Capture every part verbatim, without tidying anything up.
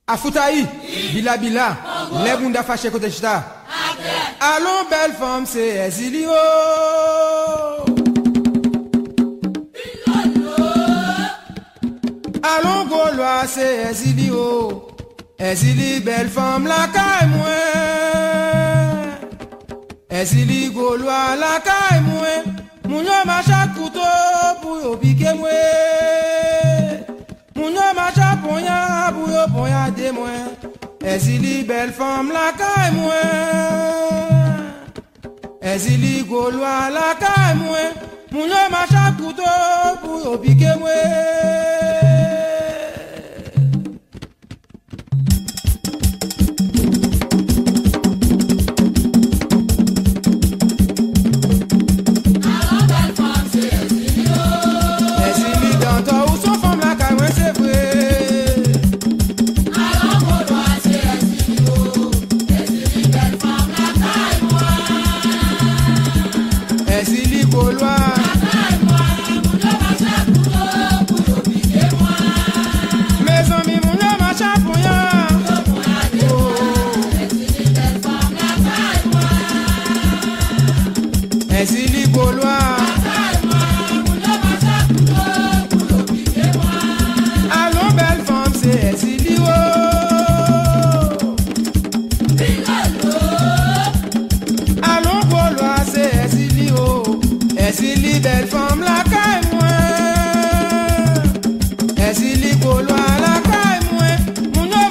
Afoutaï, bila bila, les bunda fâché côté chita. Allons belle femme, c'est Ezilio. Allons Gaulois, c'est Ezilio. Ezili belle femme, la caille moi. Ezili Gaulois, la caille moi. Mounio macha couteau pour yo piquer moi. Mounio macha ponya pour yo ponya de moi. Ezili belle femme la caille moi. Ezili Gaulois la caille moi. Mounio macha couteau pour yo piquer moi. Ezili Gaulois, allons belle femme, c'est Ezili oh. Allons Gaulois, c'est Ezili oh. Ezili belle femme la caille moi. Ezili Gaulois la caille moi. Mon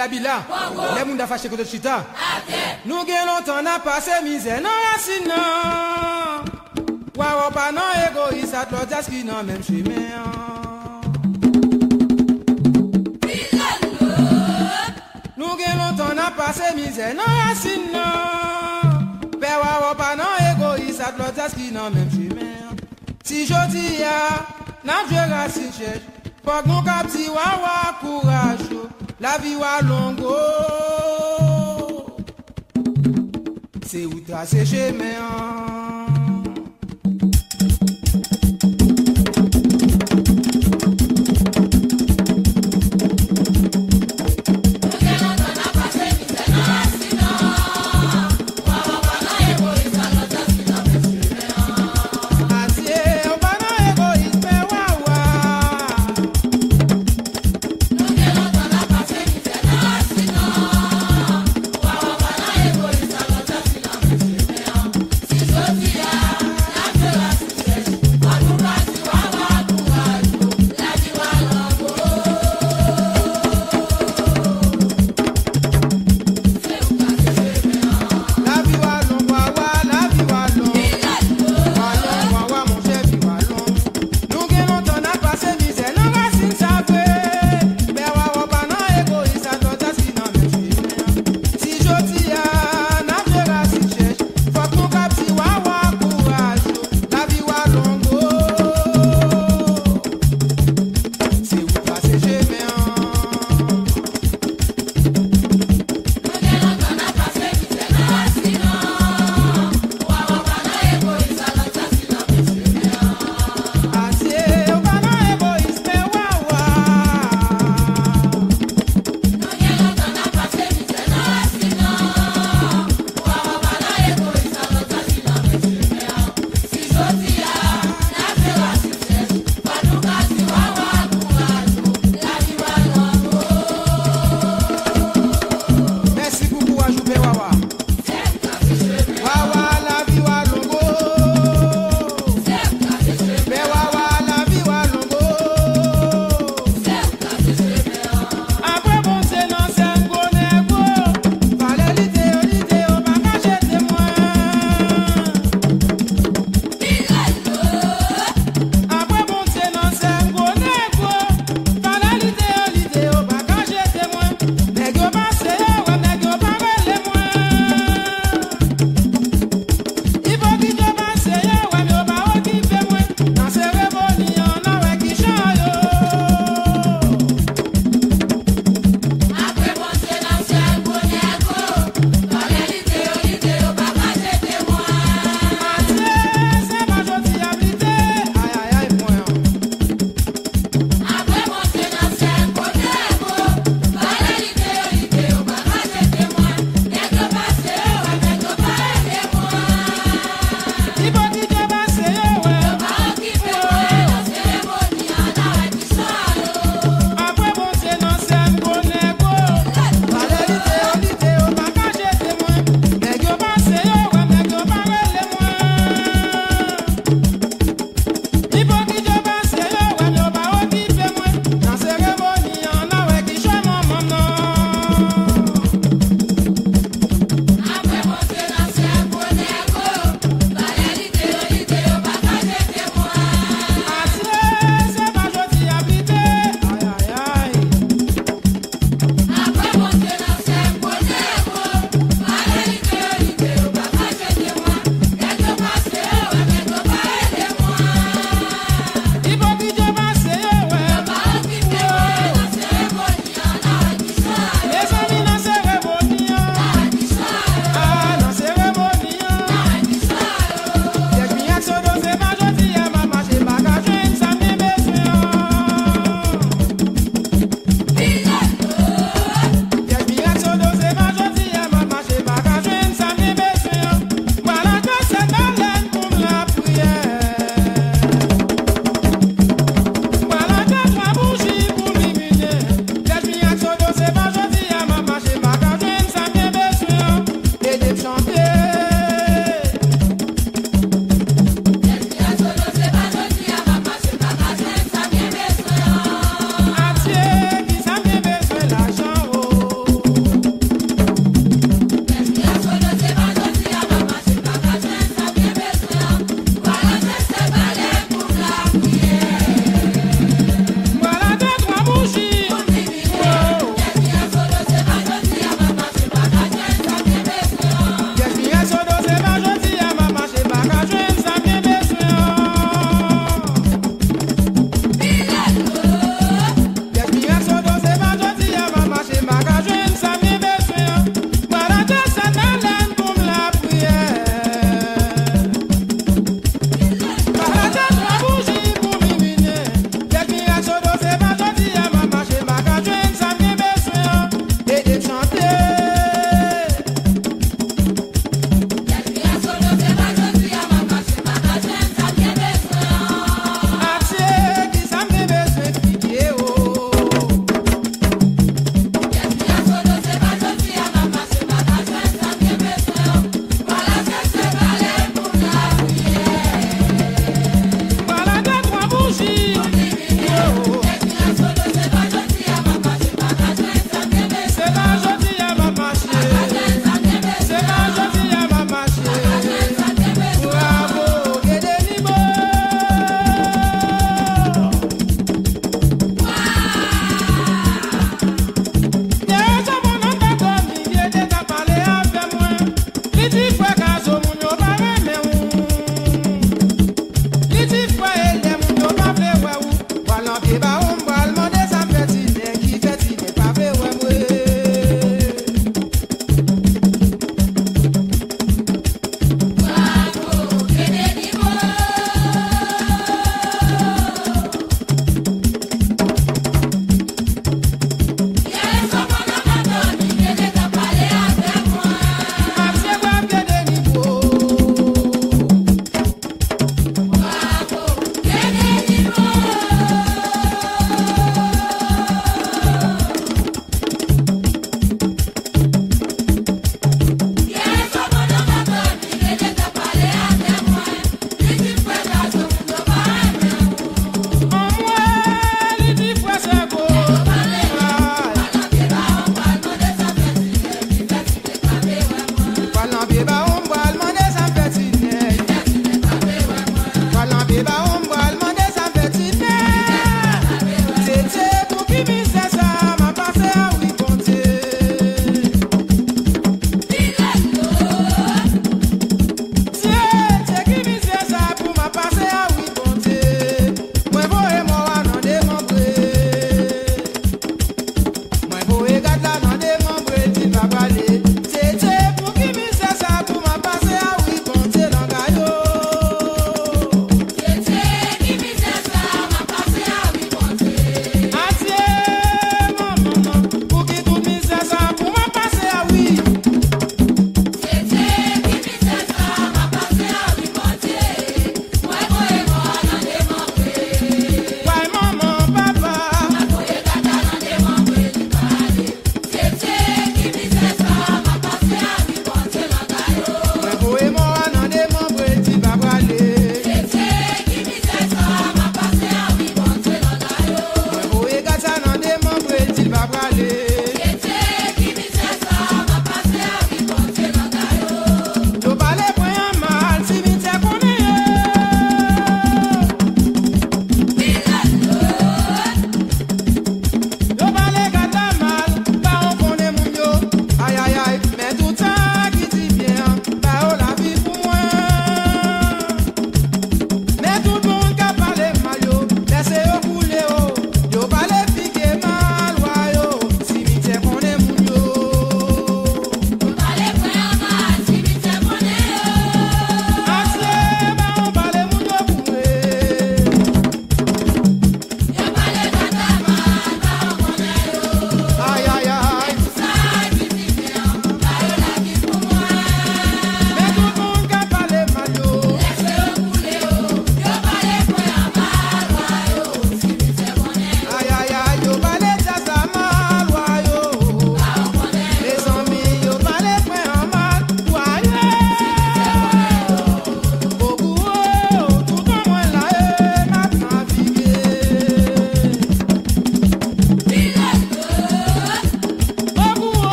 Bila bila, les moun da fâché contre chita. Nous gen longtemps n'a passé misère, non racine non. Waouh pas non égoïste, à l'autre qui non même chemin. Nous gen longtemps n'a passé misère, non racine non. Père waouh pas non égoïste, à l'autre qui non même chemin. Si je dis ya, n'a Dieu racine cherche. Faut que nous capti waouh courage. La vie wa longo, c'est où tracer chemin. Good.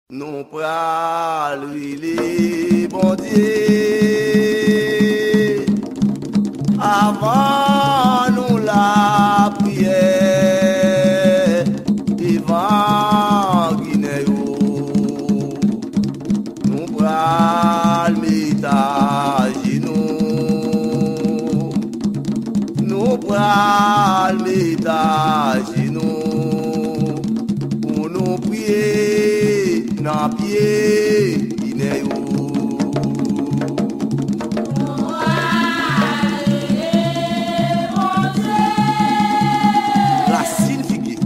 Nous pral les bon Dieu avant nous la prière devant Guinée. Nous pral mettre genoux, nous pral mettre genoux pour nous prier dans pied Guinée. Racine figuier.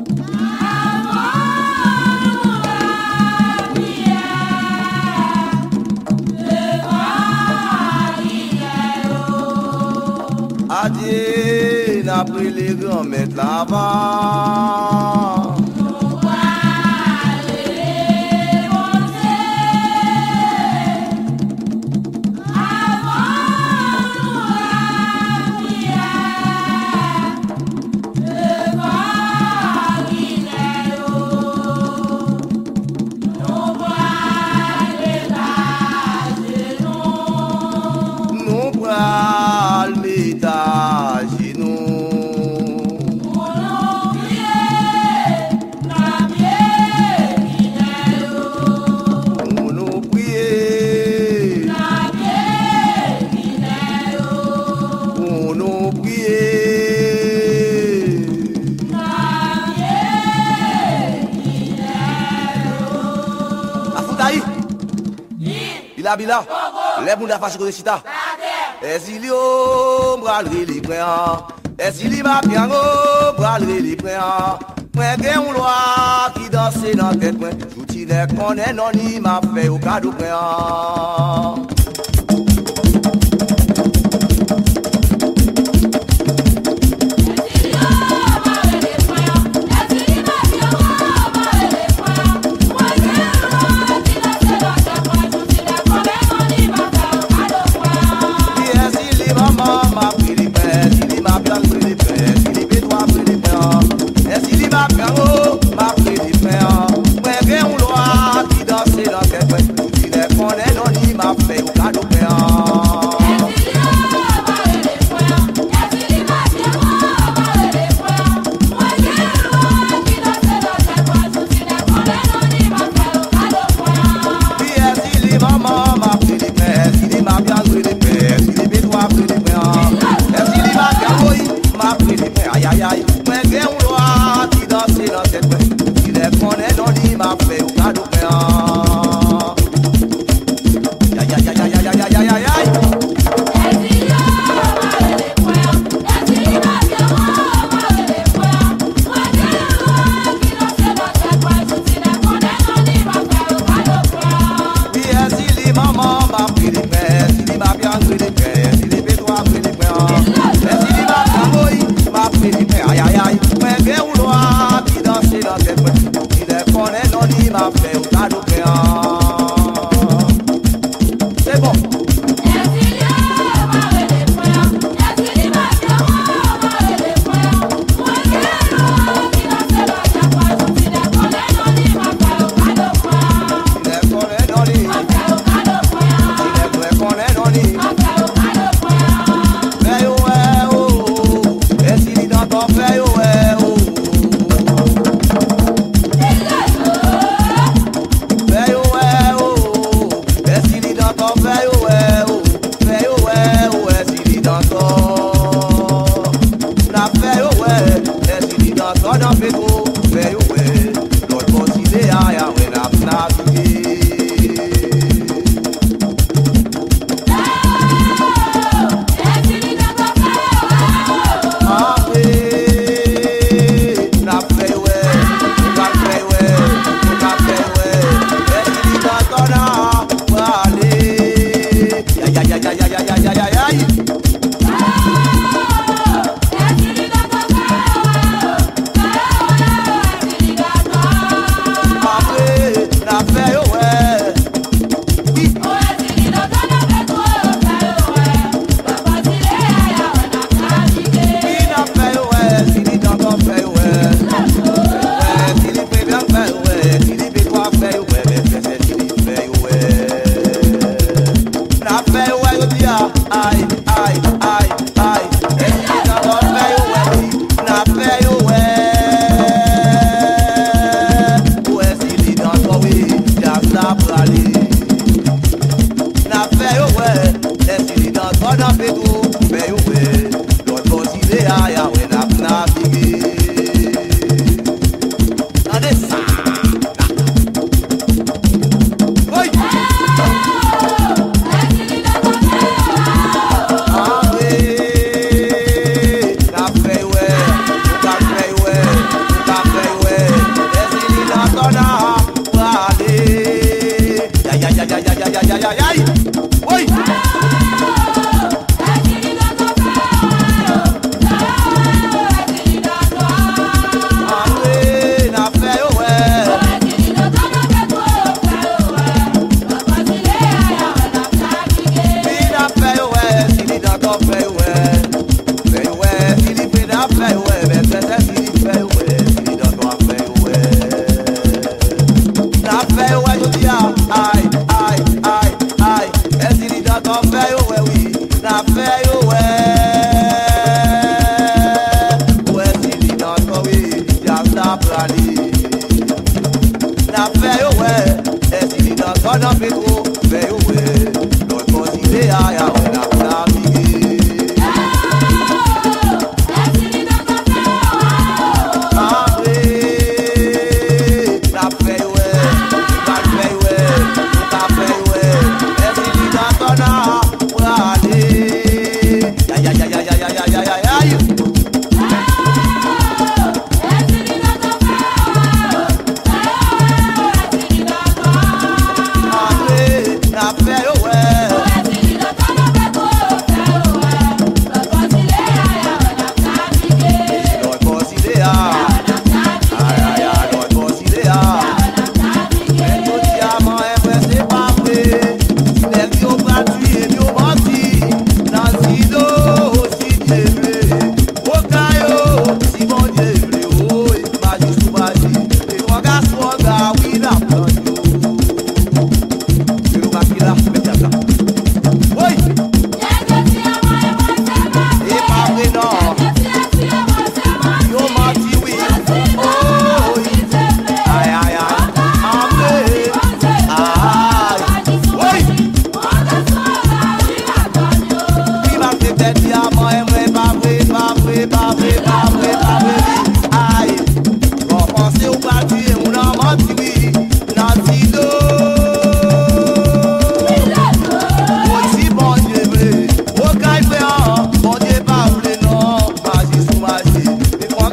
Adieu, n'après les grands maîtres là-bas. Bila, les boules d'affaires de Chita. Esilio, bralerie les préants. Esili ma piano, bralerie les préants. Moi, j'ai une loi qui danse dans tête. J'outil les connais, non, il m'a fait au cadeau préant.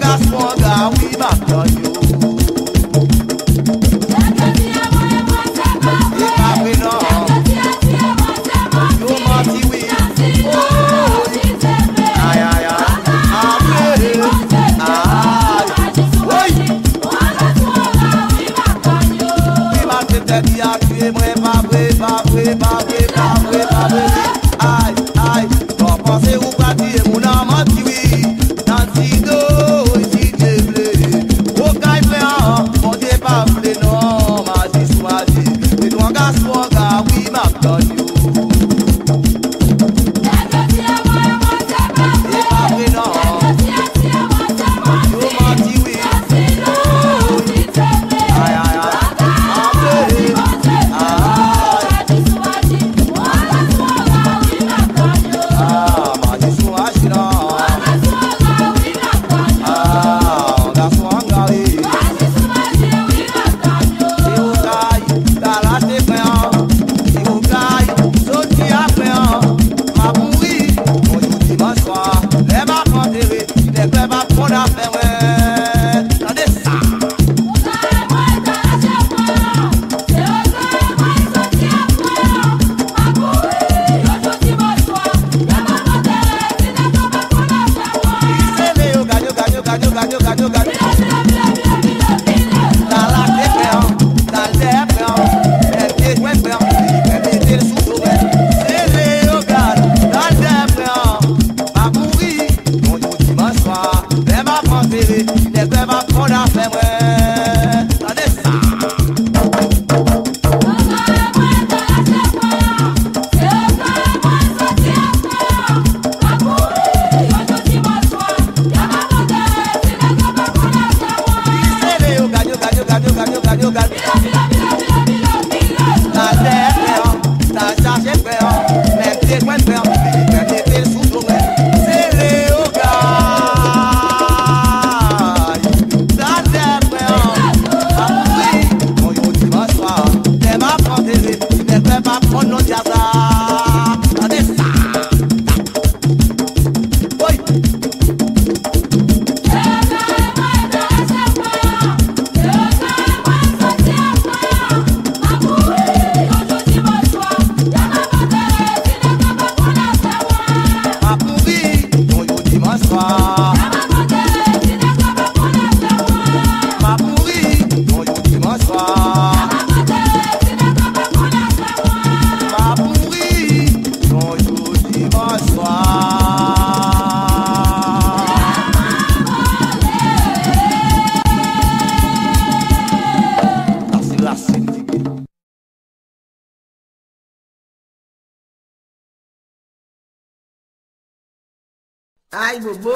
Ai, bobo!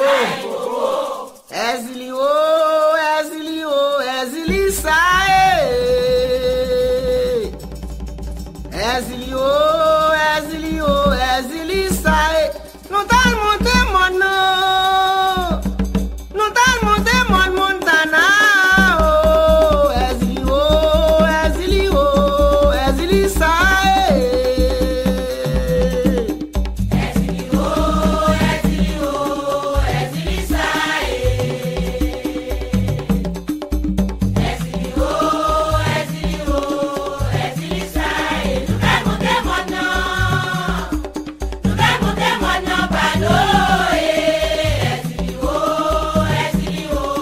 Ezili, oh, Ezili, oh, Ezili, sai! Ezili, oh, Ezili, oh, Ezili, sai! Não tá monte, mano! Não tá monte, mano, montana! Oh, Ezili, oh, Ezili, oh, Ezili, sai! Oh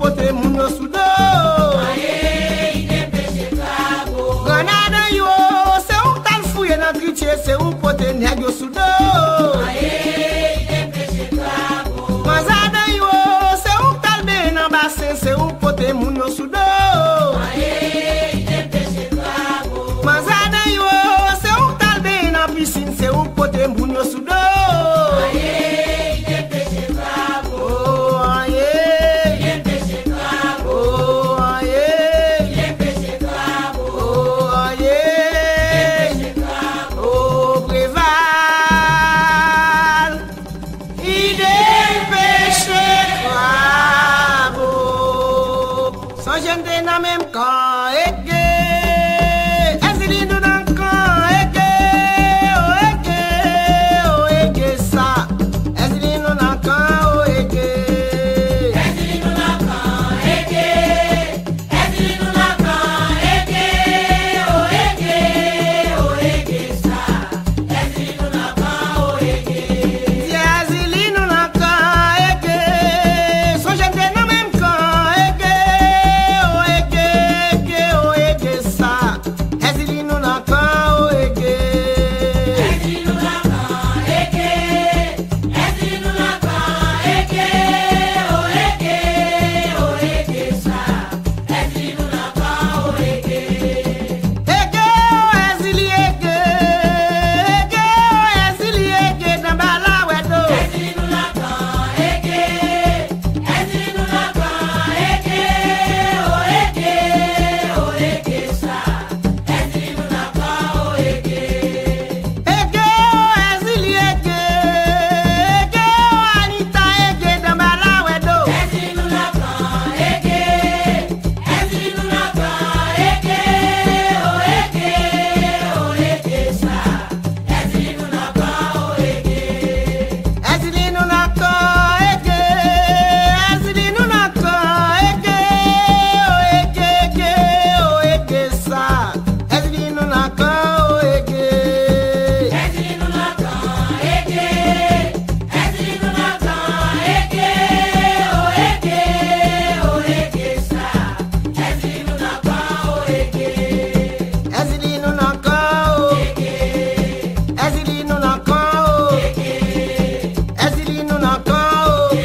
pote moun yo sou do. Aye, ide peche krabo. Granada yo, se ou tal fouye nan kritiye, se ou pote neg yo sou do. Aye, ide peche krabo. Manzada yo, se ou tal be nan basen, se ou pote moun yo sou do. Aye, ide peche krabo. Manzada yo, se ou tal be nan piscine, se ou pote moun yo sou do. Aye, ide peche krabo. Oh, aye. Ide peche krabo. Oh, aye. Ide peche krabo. Oh, aye. Peche krabo. Oh, Préval. Ide peche krabo. Sans gente nan même camp, eke. Ezili nou nan camp, eke. Oh, eke. Oh, eke sa. Ezili nou nan camp, oh, eke. Ezili nou la kan eke. Ezili nou la kan eke. O eke, o eke sa. Ezili nou la kan o eke. Si Ezili nou nan camp, eke. Son gente nan même camp, eke. Oh, eke, eke. Oh, eke sa. Ezili nou nan camp, oh, eke. Ezili nou la kan eke. Ezili nou la kan eke. O eke, o eke sa. Ezili nou la kan o eke. Eke, oh, Ezili, eke. Eke, oh, Ezili, eke. Dan bala wedo. Ezili nou la kan eke. Ezili nou la kan eke. O eke, o eke sa. Ezili nou la kan o eke. Eke, oh, Ezili, eke. Eke, oh, Anita, eke. Dan bala wedo. Ezili nou la kan eke. Ezili nou la kan eke. O eke, o eke sa. Ezili nou la kan o eke. Ezili nou nan camp, eke. Ezili nou nan camp, eke. Oh, eke, eke. Oh, eke sa. Ezili nou nan camp, oh, eke. Ezili nou la kan eke. Ezili nou la kan eke. O eke, o eke sa. Ezili nou la kan o eke. Ezili nou nan camp, oh. Ezili nou nan camp, oh. Ezili nou nan camp, oh.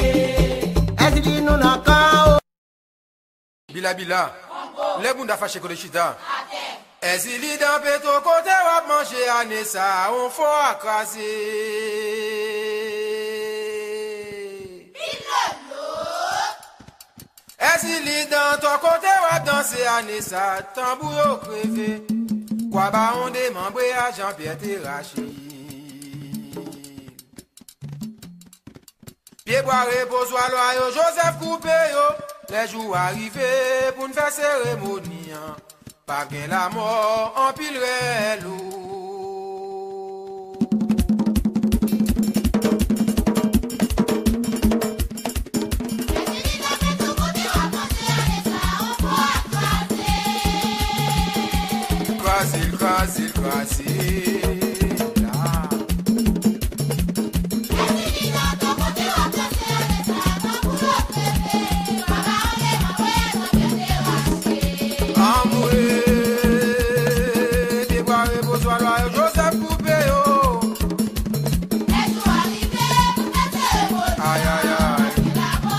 Ezili nou nan camp, oh. Bila bila, le bunda fache kode chita. Ezili dan peto kote wap manje ane sa, on fo akrase. Ezili dan to kote wap danse ane sa, tambou yo kreve. Kwa ba on demembre a Jean-Pierre Terrache. Pied boire besoin loyo Joseph Coupé yo. Les jours arrivés pour nous faire cérémonie. Pas gain la mort en pile l'eau. Croisé, croisé, croisé. Joseph Coupé yo. Aïe aïe aïe.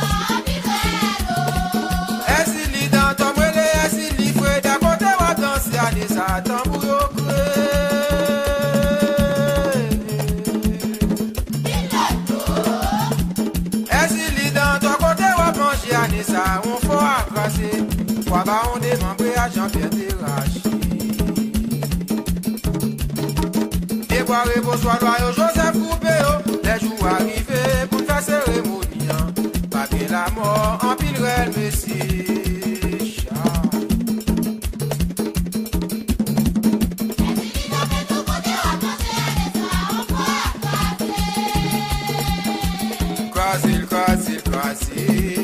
Ezili dans ton brûlé, Ezili fouet d'à côté wa danser à des attends yo cré. Ezili dans ton côté wa manger à des ça on faut accrocher. Quoi ba on demande à Jean-Pierre Terrache. Boire bonsoir loyau Joseph Coupé yo. Les jours arrivés pour faire cérémonie. Pas que la mort en pile réel messie. Croisé, croisé, croisé.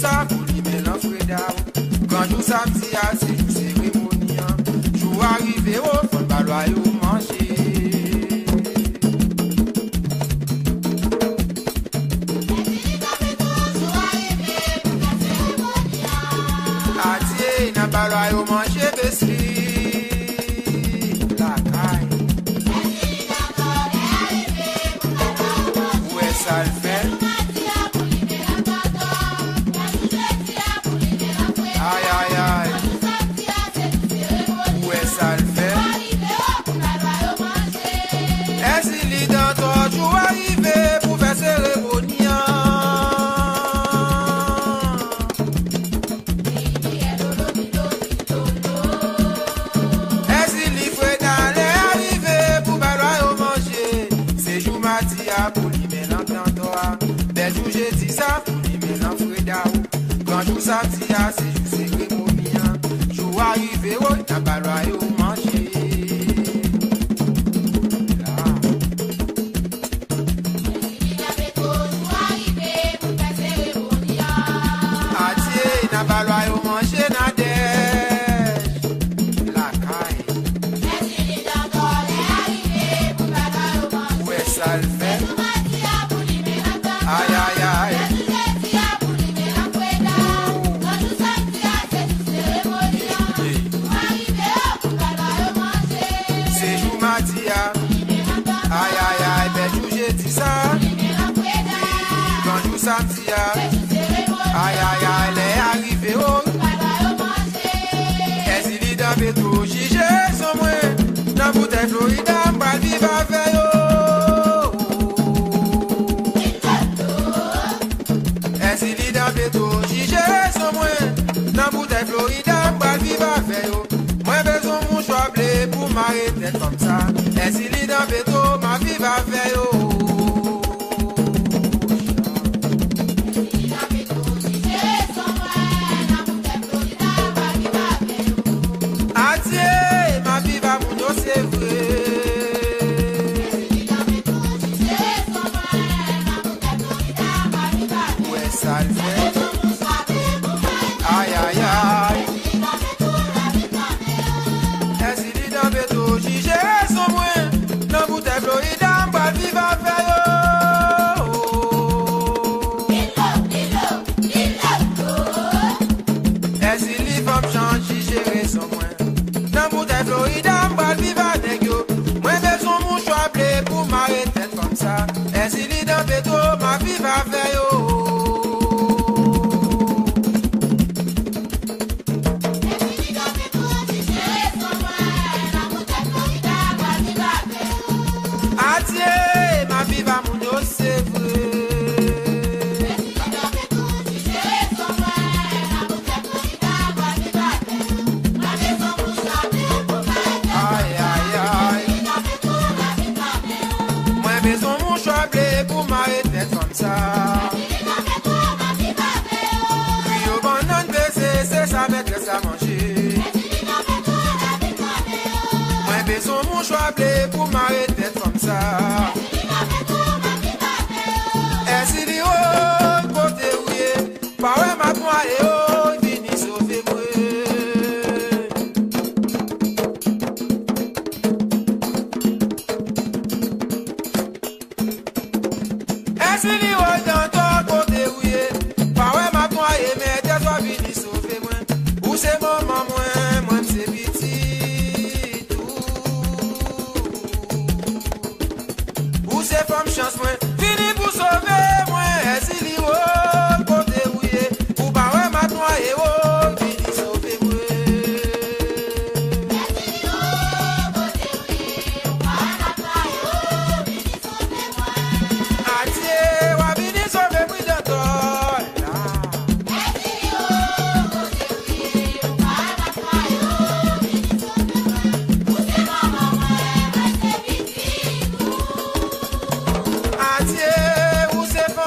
ça, pour lui mélange Freda. Quand je samedi, c'est une cérémonie. Je vais arriver au fond de balois et au manger. Adieu, n'a balois et au manger, bessie. La caille. Où est ça le fait? Aïe aïe aïe. Où est ça le fait? Est-ce qu'il est dans ton jour arrivé pour faire cérémonie? Est-ce qu'il est fait d'aller arriver pour balois au manger? C'est jour matia pour lui mélange dans toi. Des jours j'ai dit ça pour lui mélange Freda. Quand jour samedi c'est jour cérémonie. Jour arrivé au n'a balois au manger. Adieu, n'a balois au manger n'a dèche. La caille. Où est ça le fait? Aïe aïe aïe. C'est jour matia. Aïe aïe aïe, ben jour j'ai dit ça. Quand jour samedi, aïe aïe aïe, elle est arrivée au. Est-ce qu'il est dans Béto, Jigé, son moins. Dans bouteille Florida, m'bral vive avec yo. Est-ce qu'il est dans Béto, Jigé, son moins. Dans bouteille Florida, m'bral vive avec yo. Moi besoin mon choix blé pour m'arrêter comme ça. Est-ce qu'il est dans Béto, ma vie va faire yo. Adieu, ma vie va mon dos, c'est vrai. Où est ça le fait? Aïe aïe aïe. Est-ce qu'il est dans Béto, Jigé, son moins. Dans bouteille Florida, m'bral vive avec yo. Est-ce qu'il est femme change, Jigé, son moins. Dans bouteille Florida, m'bral vive avec yo. Moi besoin mon choix blé pour m'arrêter comme ça. Est-ce qu'il est dans Béto, ma vie va faire yo. Adieu, ma vie va mon dos, c'est vrai. Aïe aïe aïe. Moi besoin mon choix blé pour m'arrêter comme ça. Puis au banane baiser, c'est ça maîtresse à manger. Moi besoin mon choix blé pour m'arrêter comme ça. Est-ce qu'il est au côté où il est? Pas ouais ma toi et oh, il finit sauver moi. Est-ce qu'il est au dans ton côté où il est? Pas ouais ma toi et mais t'es toi fini sauver moi. Où c'est maman moi, moi c'est petit tout. Où c'est femme chance moi, fini pour sauver moi. Est-ce qu'il est au côté où il est? Ou pas ouais ma toi et oh, fini sauver moi. Adieu, wa fini sauver moi de toi. Adieu, où c'est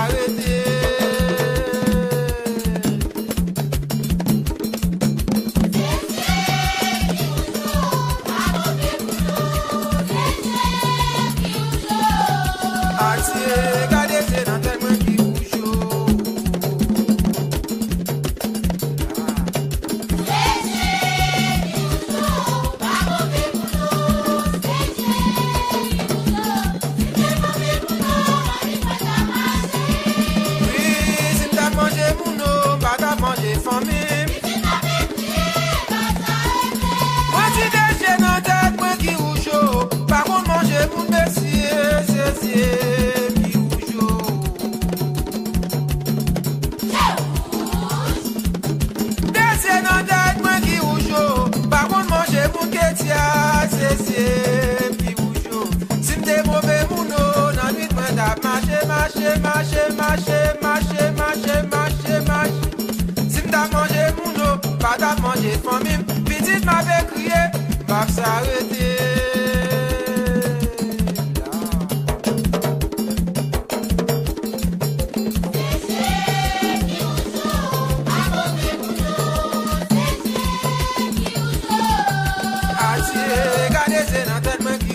s'arrêter. Regardez, c'est dans tellement qui bouge. Marcher, marcher, marcher, marcher, marcher, marcher, marcher, marcher. Si m'ta mangé mon eau, pas ta mangé famille. Petite m'avait crié, va s'arrêter. Regardez, c'est dans tellement qui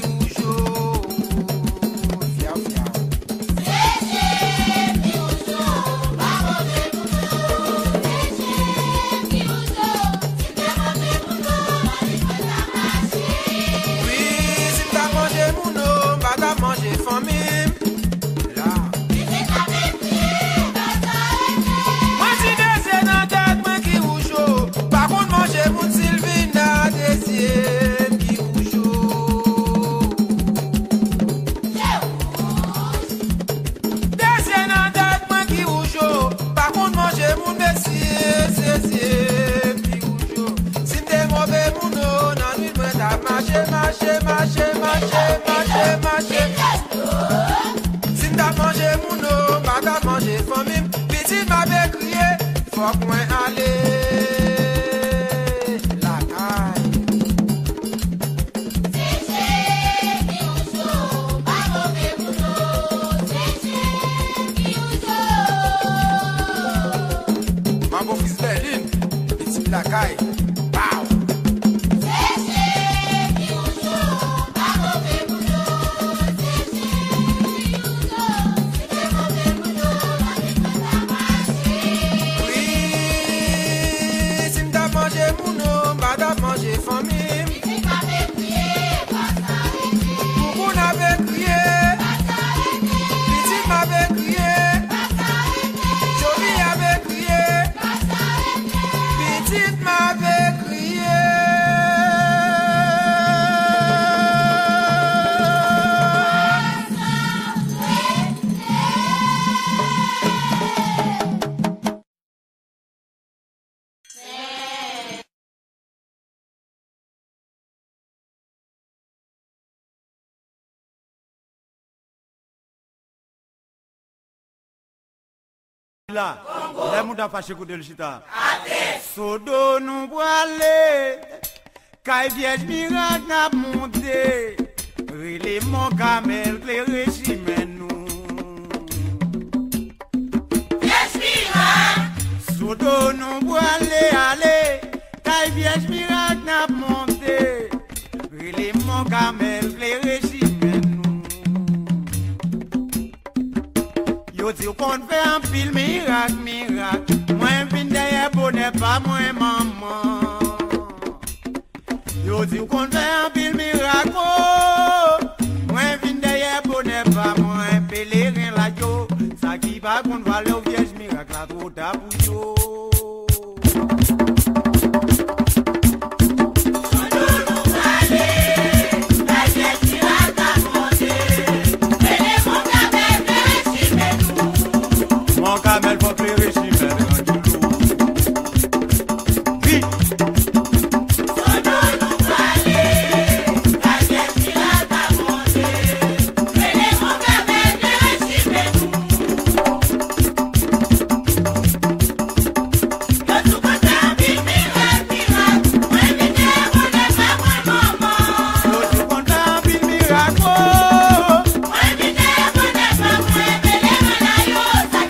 marcher, marcher, marcher, marcher, marcher, marcher. Si t'as mangé mon eau, pas t'as mangé famille. Petit m'avait crié, faut qu'on aller. La caille. C'est chez qui ou chaud, pas mauvais mon eau. C'est chez qui ou chaud. Ma beau fils Berlin, petit la caille. Là, les mouda fâché coup de l'chita. Sodo nous boile, caille vierge miracle n'a monté. Relé mon camel, les régiments nous. Vierge miracle. Sodo nous boile, allez, caille vierge miracle n'a monté. Relé mon camel, les régiments nous. Yo dis qu'on fait un pile miracle, miracle. Moi vin derrière bonnet pas moi maman. Yo dis qu'on fait un pile miracle. Moi vin derrière bonnet pas moi pèlerin la yo. Ça qui va qu'on va le vierge miracle la trop d'abou yo. Mon camel faut plus régime rendu lourd. Oui. Sodo nous parler, la vierge miracle a monté. Prenez mon camel de régime yo tout côté un pile miracle, miracle. Moi vite mon n'est pas moi maman. Yo tout côté un pile miracle. Moi vite mon n'est pas moi pèlerin la yo.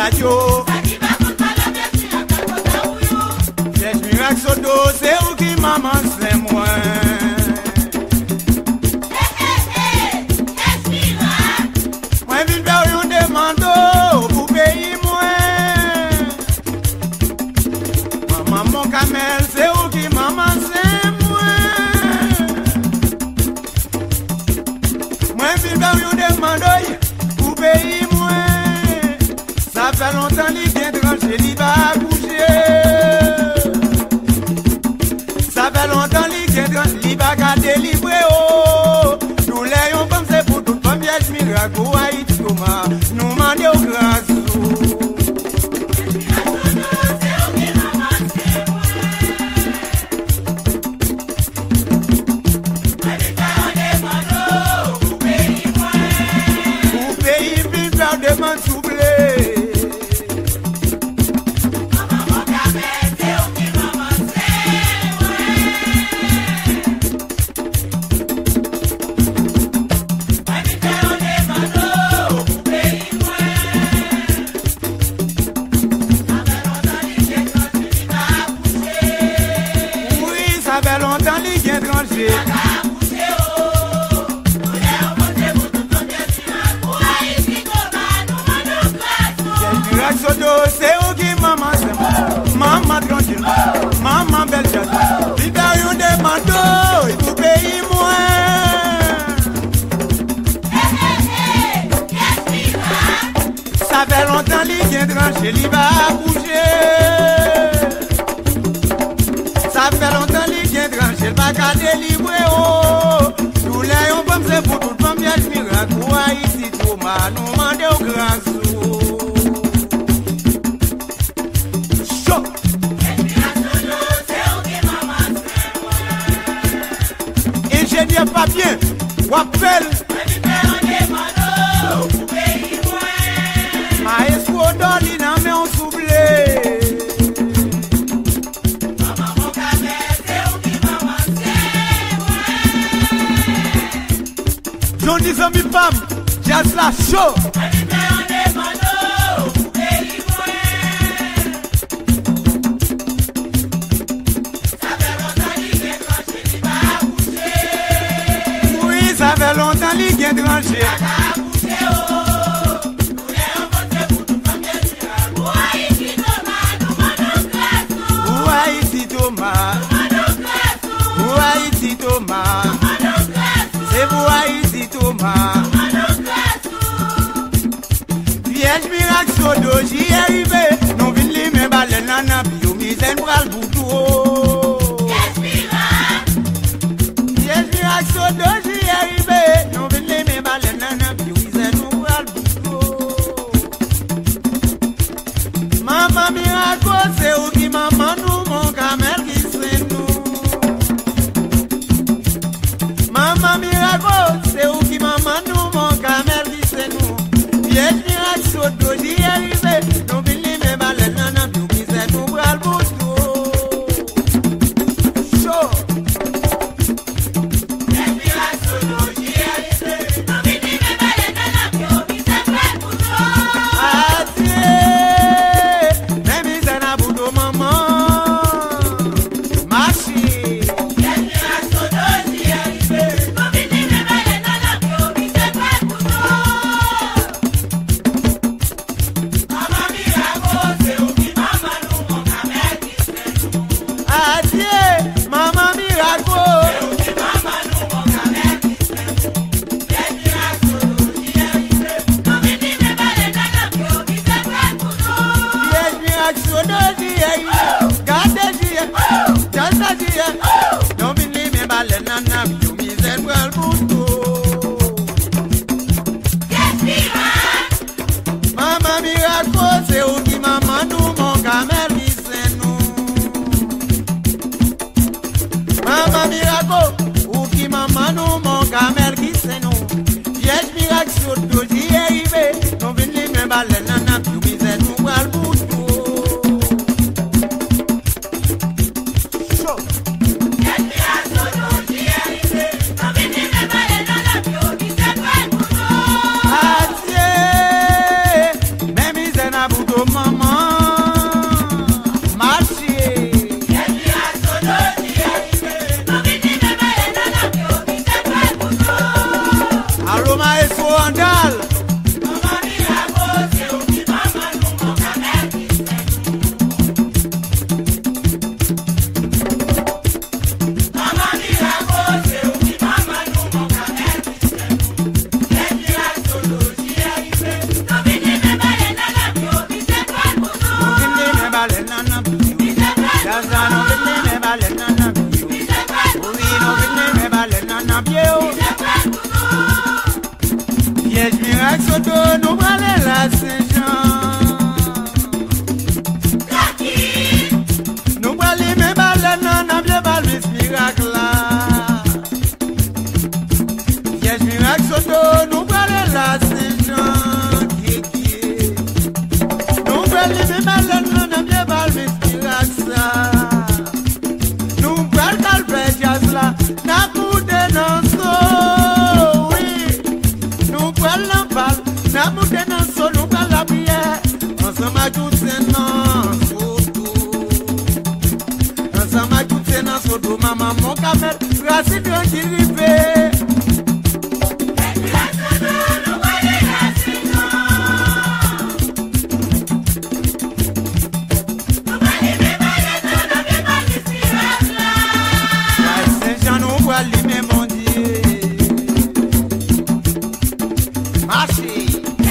radio. Piège miracle sodo, c'est où qui maman c'est moi. Moi vine faire une demande pour payer moi. Maman Camel, c'est où qui maman c'est moi. Moi vine faire une demande pour payer moi. Ça fait longtemps qu'il vient trancher, il va bouger. Ça fait longtemps qu'il vient trancher, il va garder libre. Oh, nous l'ayons comme c'est pour toute femme, piège miracle, Haïti, Thomas, nous mandons au grand sou. Pour payer, puis faire demande souple. Ça fait longtemps qu'il vient trancher. C'est où qui maman c'est maman tranquille, maman belle chatte. Il va y une demande, il faut payer moins. Ça fait longtemps qu'il vient trancher, il va bouger. Ça fait longtemps qu'il vient trancher, il va garder libre. Oh, nous l'ayons comme c'est pour toute femme, piège miracle. Haïti, Thomas, nous mandons au grand sou. Chaud. Ingénieur papier, Wapel. Maestro Dolly, n'a mais on soublé. J'en dis à mi femme, jazz la chaud. Oui, ça fait longtemps qu'il vient trancher. Où Haïti Thomas, où Haïti Thomas, c'est pour Haïti Thomas. Piège miracle sodo, j'y arrivé. Non vin li men balen nan nan bio, mizen pral boutou. Piège miracle sodo, j'y arrivé. Non vin li men balen nan nan bio, mizen pral boutou. Maman miracle, c'est où qui maman nous, mon camel qui c'est nous. Maman miracle, c'est où qui maman nous, mon camel qui c'est nous. Piège miracle sodo, j'y arrivé. Non vin li men balen nan nan bio, mizen nous pral boutou. Chaud. Mama miracle, c'est où qui maman nous, mon camel qui c'est nous. Mama miracle, où qui maman nous, mon camel qui c'est nous. Piège miracle sur tout, j'y arrivé. Non vin li men balen nan nan piou, mizen nous pral boutou. Vandal. Nous allons la Saint-Jean. Nous allons me balader dans bien balvis miracle là. Yes miracle soto nous allons la Saint-Jean. Nous allons me balader dans bien balvis miracle ça. Nous allons calver jazz là. Na boude non so. Oui. Nous allons parler. Na mouté nan so nou ka la prière. Ensemble à tout c'est nan soto. Ensemble à tout c'est nan soto. Maman mon camel, racine qui rive. Saint-Jean nous voit lui-même mon Dieu. Marchez.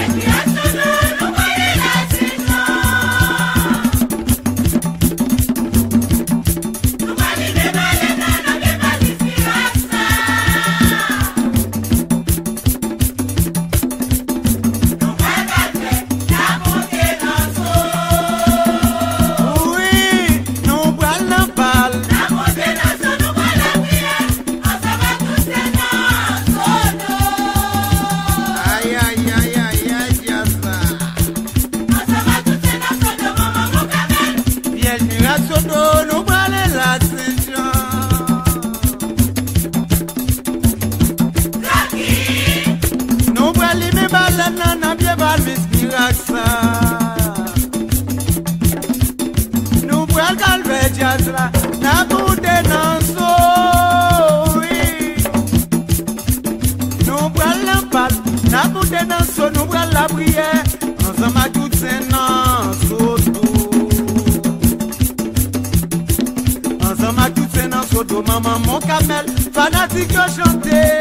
Nous prenons calver jazz là, na boude nan so, oui. Nous prenons l'impact, na boude nan so, nous prenons la prière. Ensemble à tout c'est nan soto. Ensemble à tout c'est nan soto. Maman mon camel, fanatique chanter.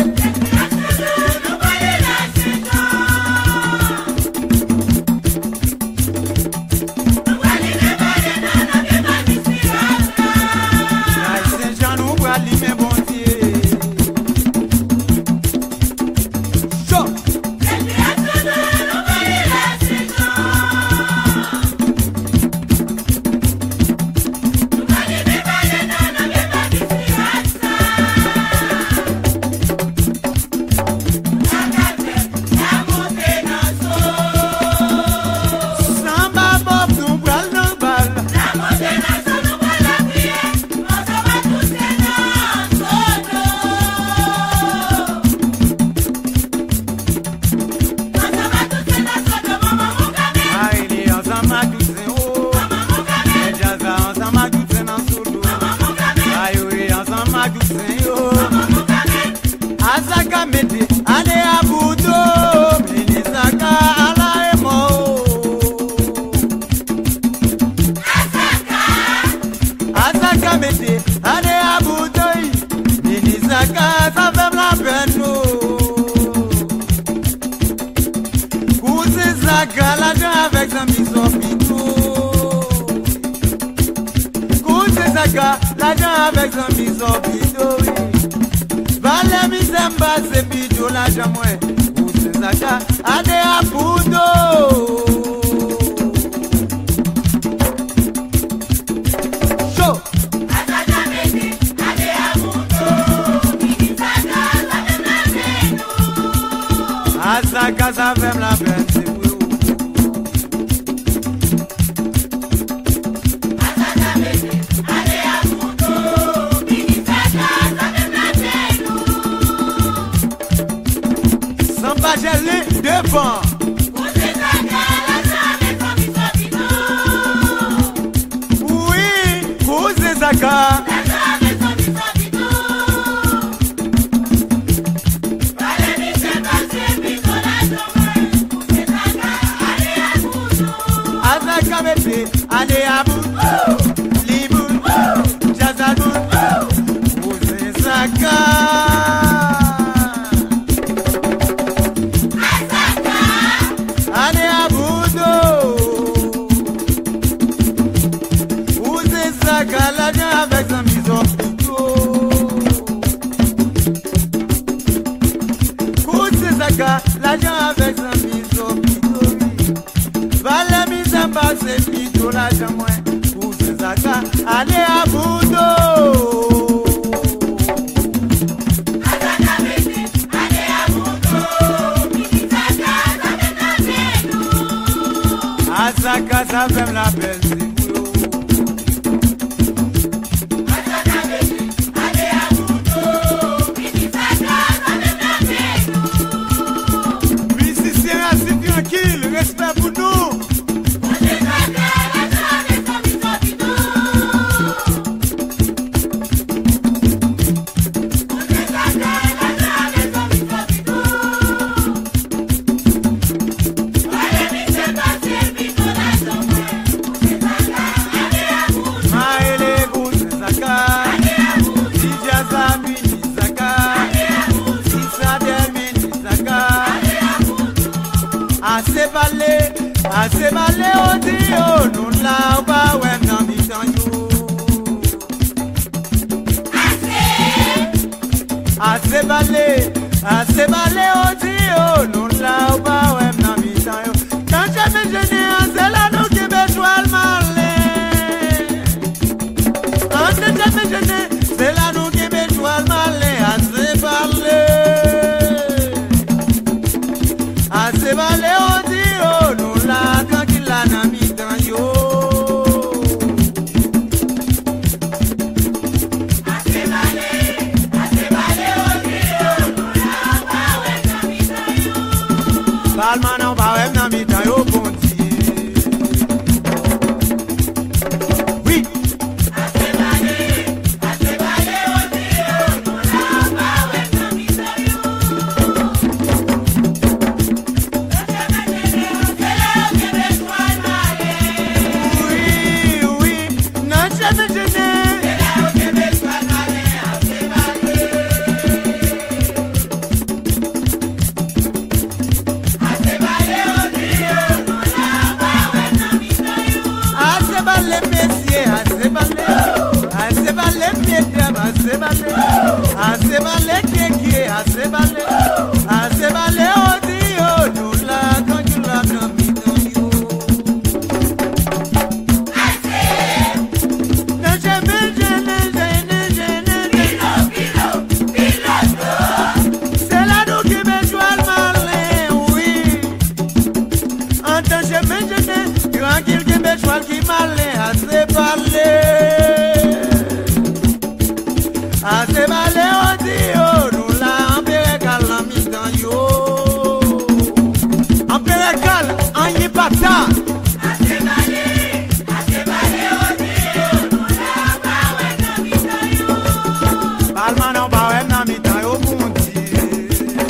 L'argent avec un bison bidou, Valé mi zemba se bidou l'argent moins. Ou se zaka ade a poudo. Show. Azaka sa femme la peine, c'est oui. J'ai devant. Oui, vous êtes d'accord. allez, allez à bout, Liboun, Jazaboun, Ouzé Zaka. Allez à bout d'eau, Ouzé Zaka, l'agent avec un bison plutôt. Ouzé Zaka, l'agent avec un bison plutôt. Va la mise à passer plutôt l'agent moins. Ouzé Zaka, allez à bout d'eau. Azaka, ça fait la peine, c'est vous. Azaka, bébé, allez à Boudo. Midi Zaka, ça fait la peine. Oui, si c'est assez tranquille, respect pour nous. Ouzé Zaka, l'agent avec son bison bidou. Ouzé Zaka, l'agent avec son bison bidou. Allez, mise passer bidou l'agent moins. Ouzé Zaka, allez à Boudo. Maëlé, Ouzé Zaka. Allez à Boudo. Didier Zami, Zaka. Allez à Boudo. Issa Demi, Zaka. Allez à Boudo. Assez balé, assez balé, on dit, oh, nous là, bah, ouais, non, mi tan you. Assez balé, assez balé, on dit, oh, nous là, bah, ouais, non, mi tan you. Quand j'avais gêné, c'est là, nous qui besoin le malin. Quand j'avais gêné, c'est là, nous qui besoin le malin. Assez balé, assez balé, on dit, oh, nous là, tranquille, là, non, mi tan yo. Assez balé, assez balé, on dit, oh, nous là, bah ouais, non, mi tan yo. Palma non, bah, ouais, non, mi tan yo, bon Dieu. Oui. Assez balé, assez balé, on dit, oh, nous là, bah ouais, non, mi tan yo. C'est là où que besoin d'aller. Oui, oui, non, jamais gêné. C'est là où que besoin d'aller, assez balé. Assez balé, on dit, oh, nous là, bah ouais, non, mi tan yo. Assez balé, messieurs, assez balé. Assez balé, mesdames, assez balé. Assez balé, kéké, assez balé. Assez balé, on dit, oh, nous là, quand tu l'as, non, mi tan yo. Non, jamais gêné, gêné, gêné, gêné. C'est là nous qui besoin le malin, oui. En tant que jamais gêné, tranquille qui besoin qui malin, assez parler. Assez parler, on dit, oh, nous là, en pérécal, en mi-temps, yo. En pérécal, en y-pata. Assez balé, assez balé, on dit, oh, nous là, bah ouais, non, mi tan yo. Palma non, bah ouais, non, mi-temps, yo, bon Dieu.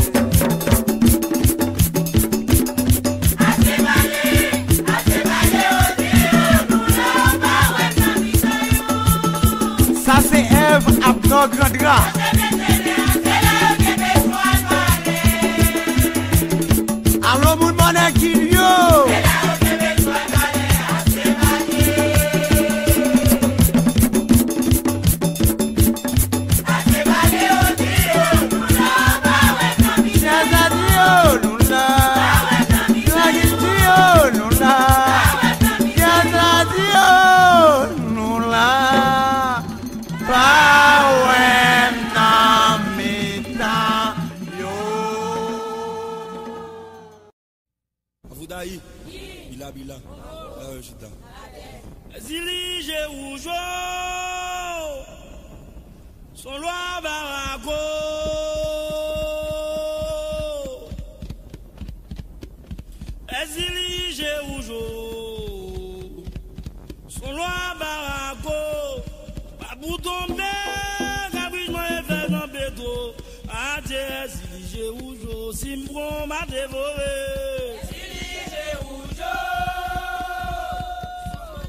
Assez balé, assez balé, on dit, oh, nous là, bah ouais, non, mi tan yo. Ça c'est Ève Abdog Grandra. Allô, moun monnaie qui yo. Jazadio, nous là. Jazadio, nous là. Jazadio, nous là. Pas ouais, non, mi tan yo. Avudaí, bila bila, là chita. Zilige oujo, son loi barago. Zilige oujo, son loi barago. Babou tombe, caprice moi fait dans béto. Adieu, zilige oujo, simbron m'a dévoré. Zilige oujo.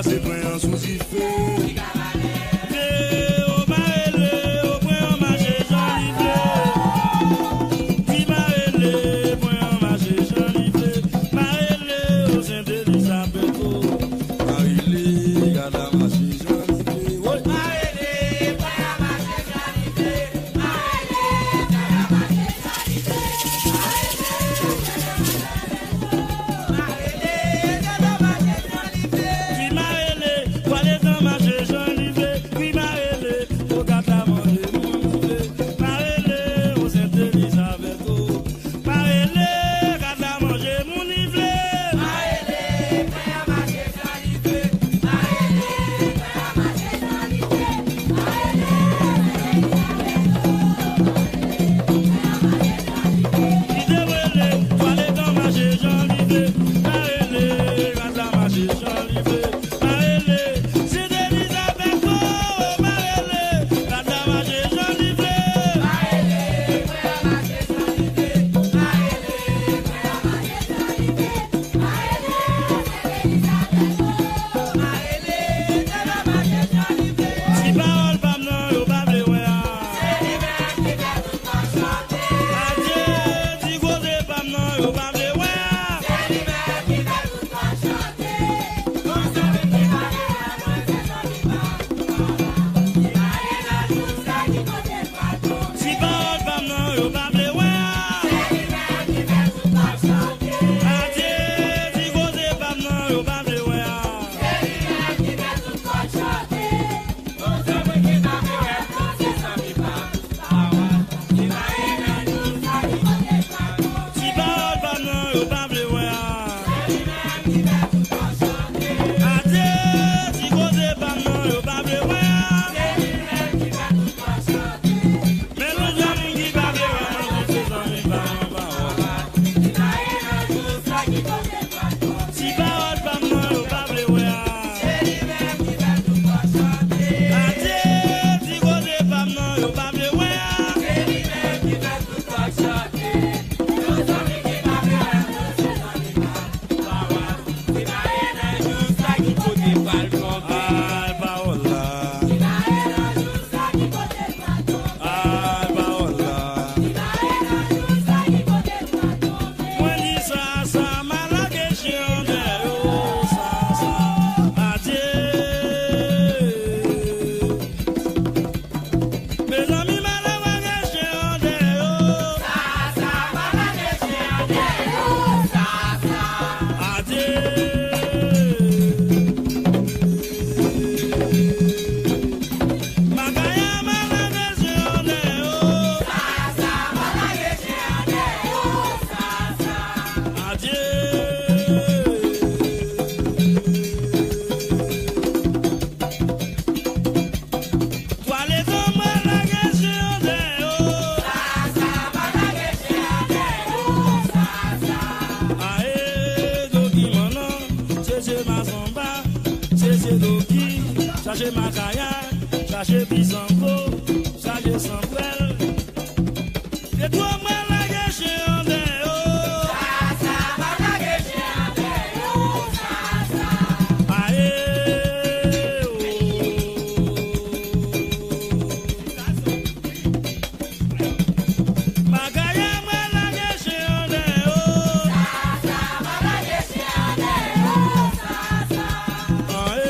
passer point sous sifflet. Cherchez Macaya, cherchez Bisango, cherchez Sambrel. Et toi, moi, la gâche en déo. Ça, ça, moi, la gâche en déo. Ça, ça. Aïe, oh. Macaya, moi, la gâche en déo. Ça, ça, moi, la gâche en déo. Ça, ça. Aïe.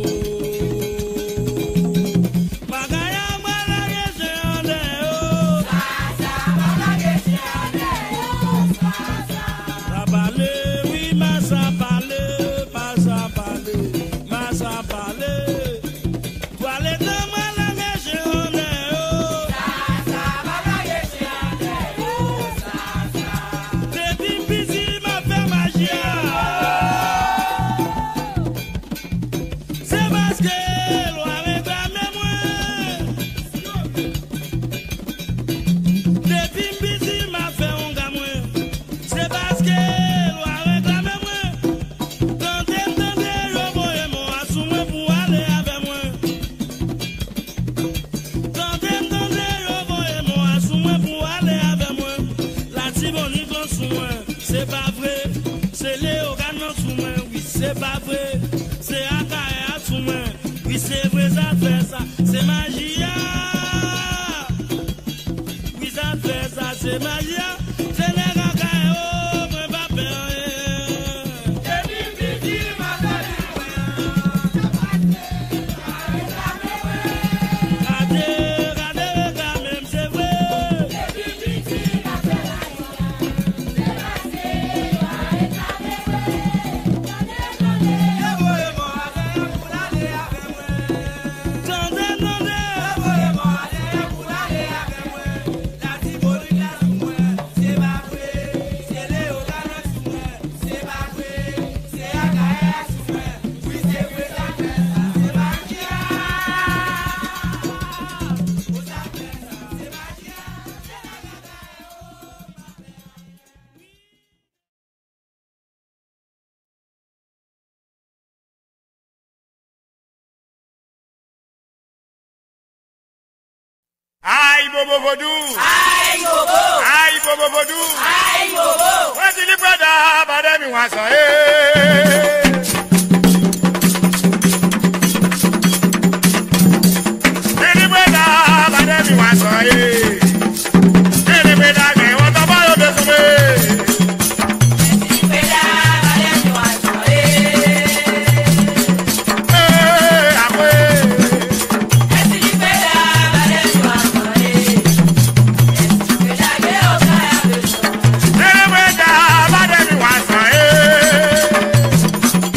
Bagaya, moi, la gâche en déo. Oui, ça fait ça, c'est magie. Oui, ça fait ça, c'est magie. C'est les gars, oh, moi, pas peur. Aïe bobo vodou. Aïe bobo. Aïe bobo vodou. Aïe bobo. Wati li brada bademi wasa eh. Li brada bademi wasa eh. Li brada ge wata ba yo besome. Li brada bademi wasa eh. Eh akwe. Li brada bademi wasa eh. Li brada ge wata ya besome. Li brada bademi wasa eh.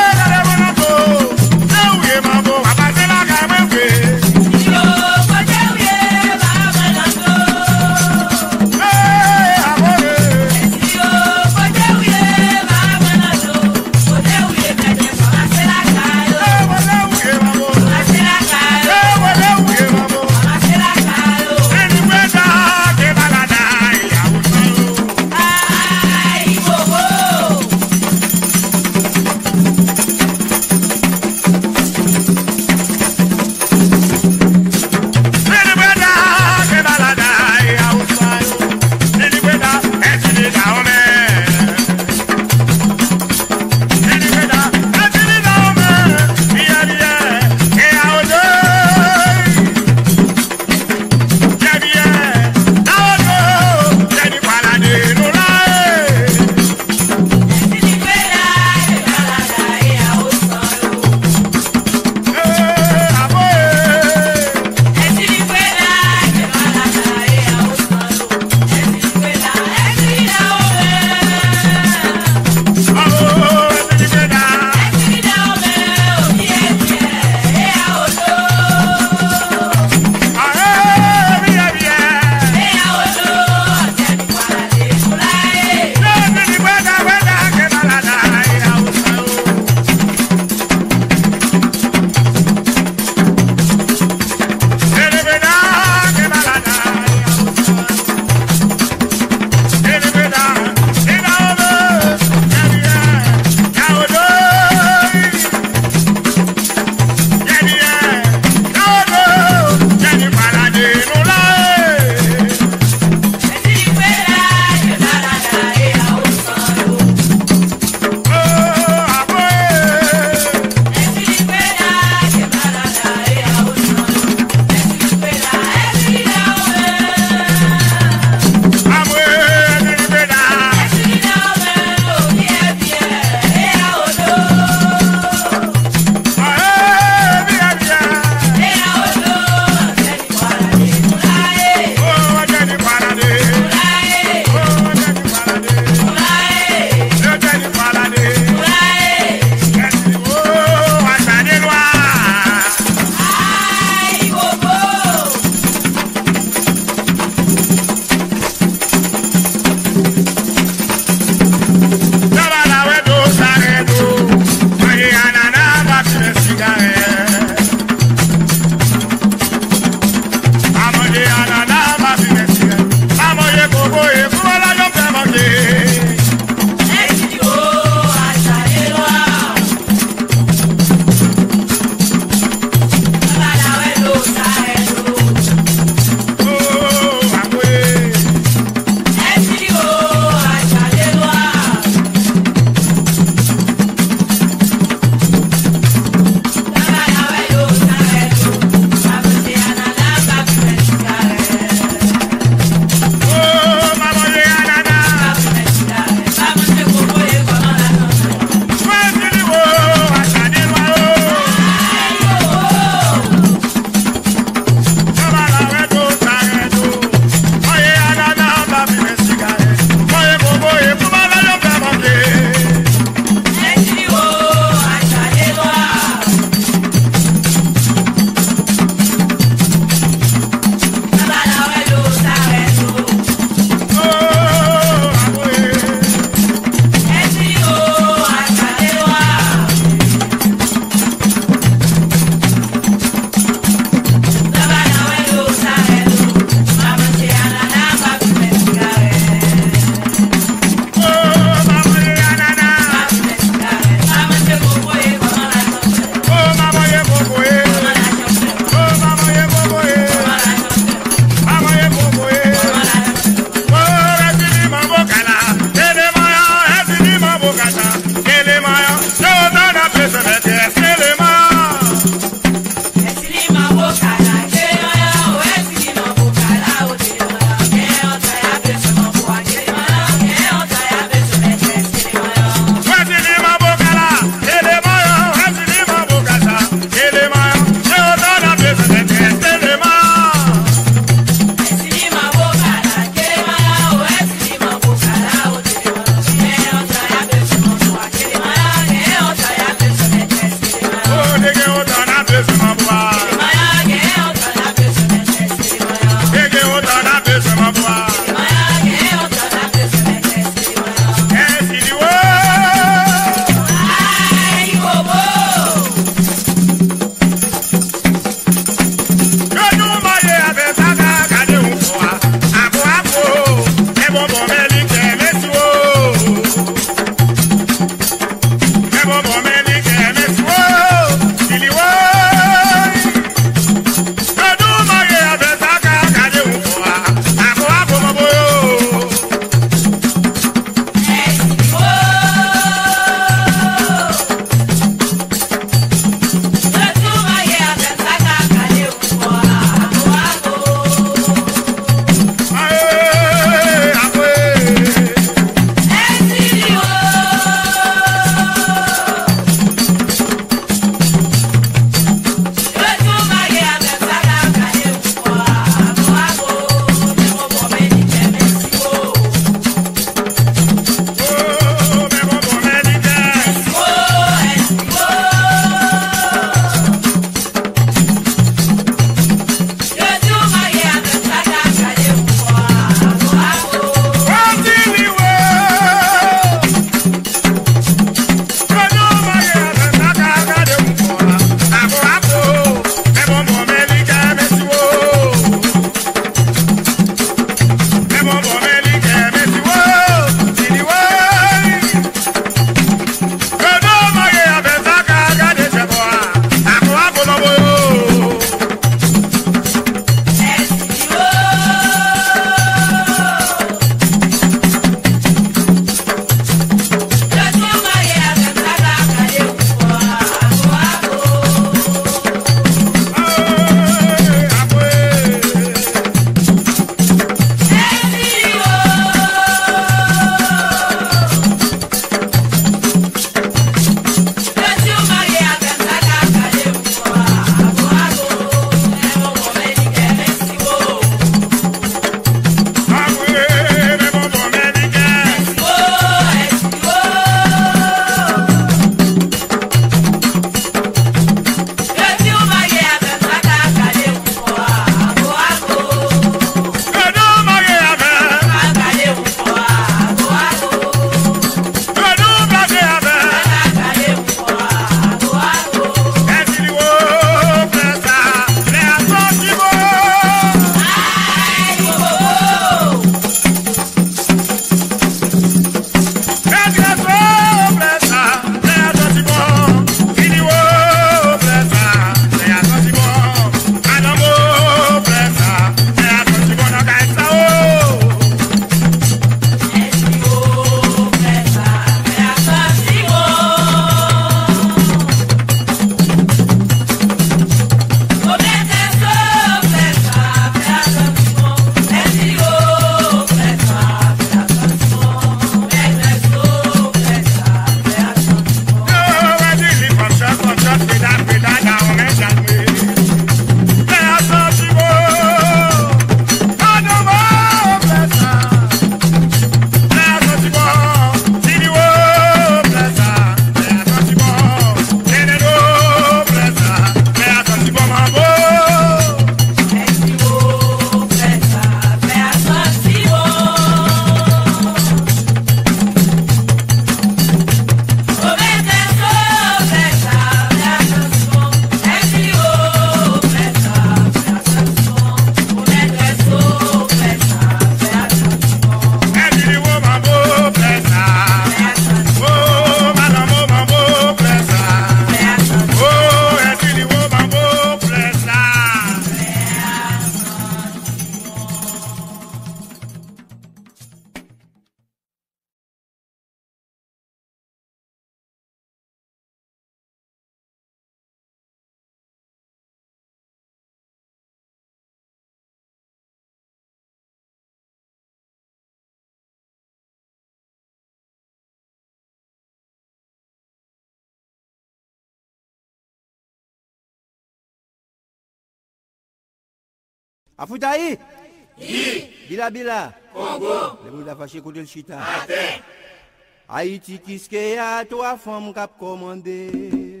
Afoutaï? Oui. Bila Bila? Congo. Les boules fâché côté le chita. Ate. Haïti qui s'ke a trois femmes cap commandé.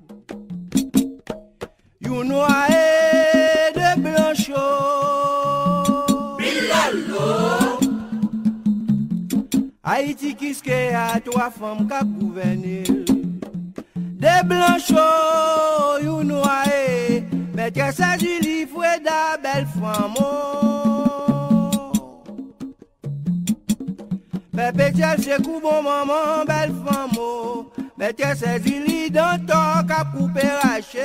You noir et de blanchot. Bilalo. Haïti qui s'ke a trois femmes cap gouverner. Des blanchos, you noir et maîtresse Julie Foueda, belle femme. Pépé Tiel, c'est coup bon maman, belle femme. Maîtresse Julie dans ton cap coupé raché.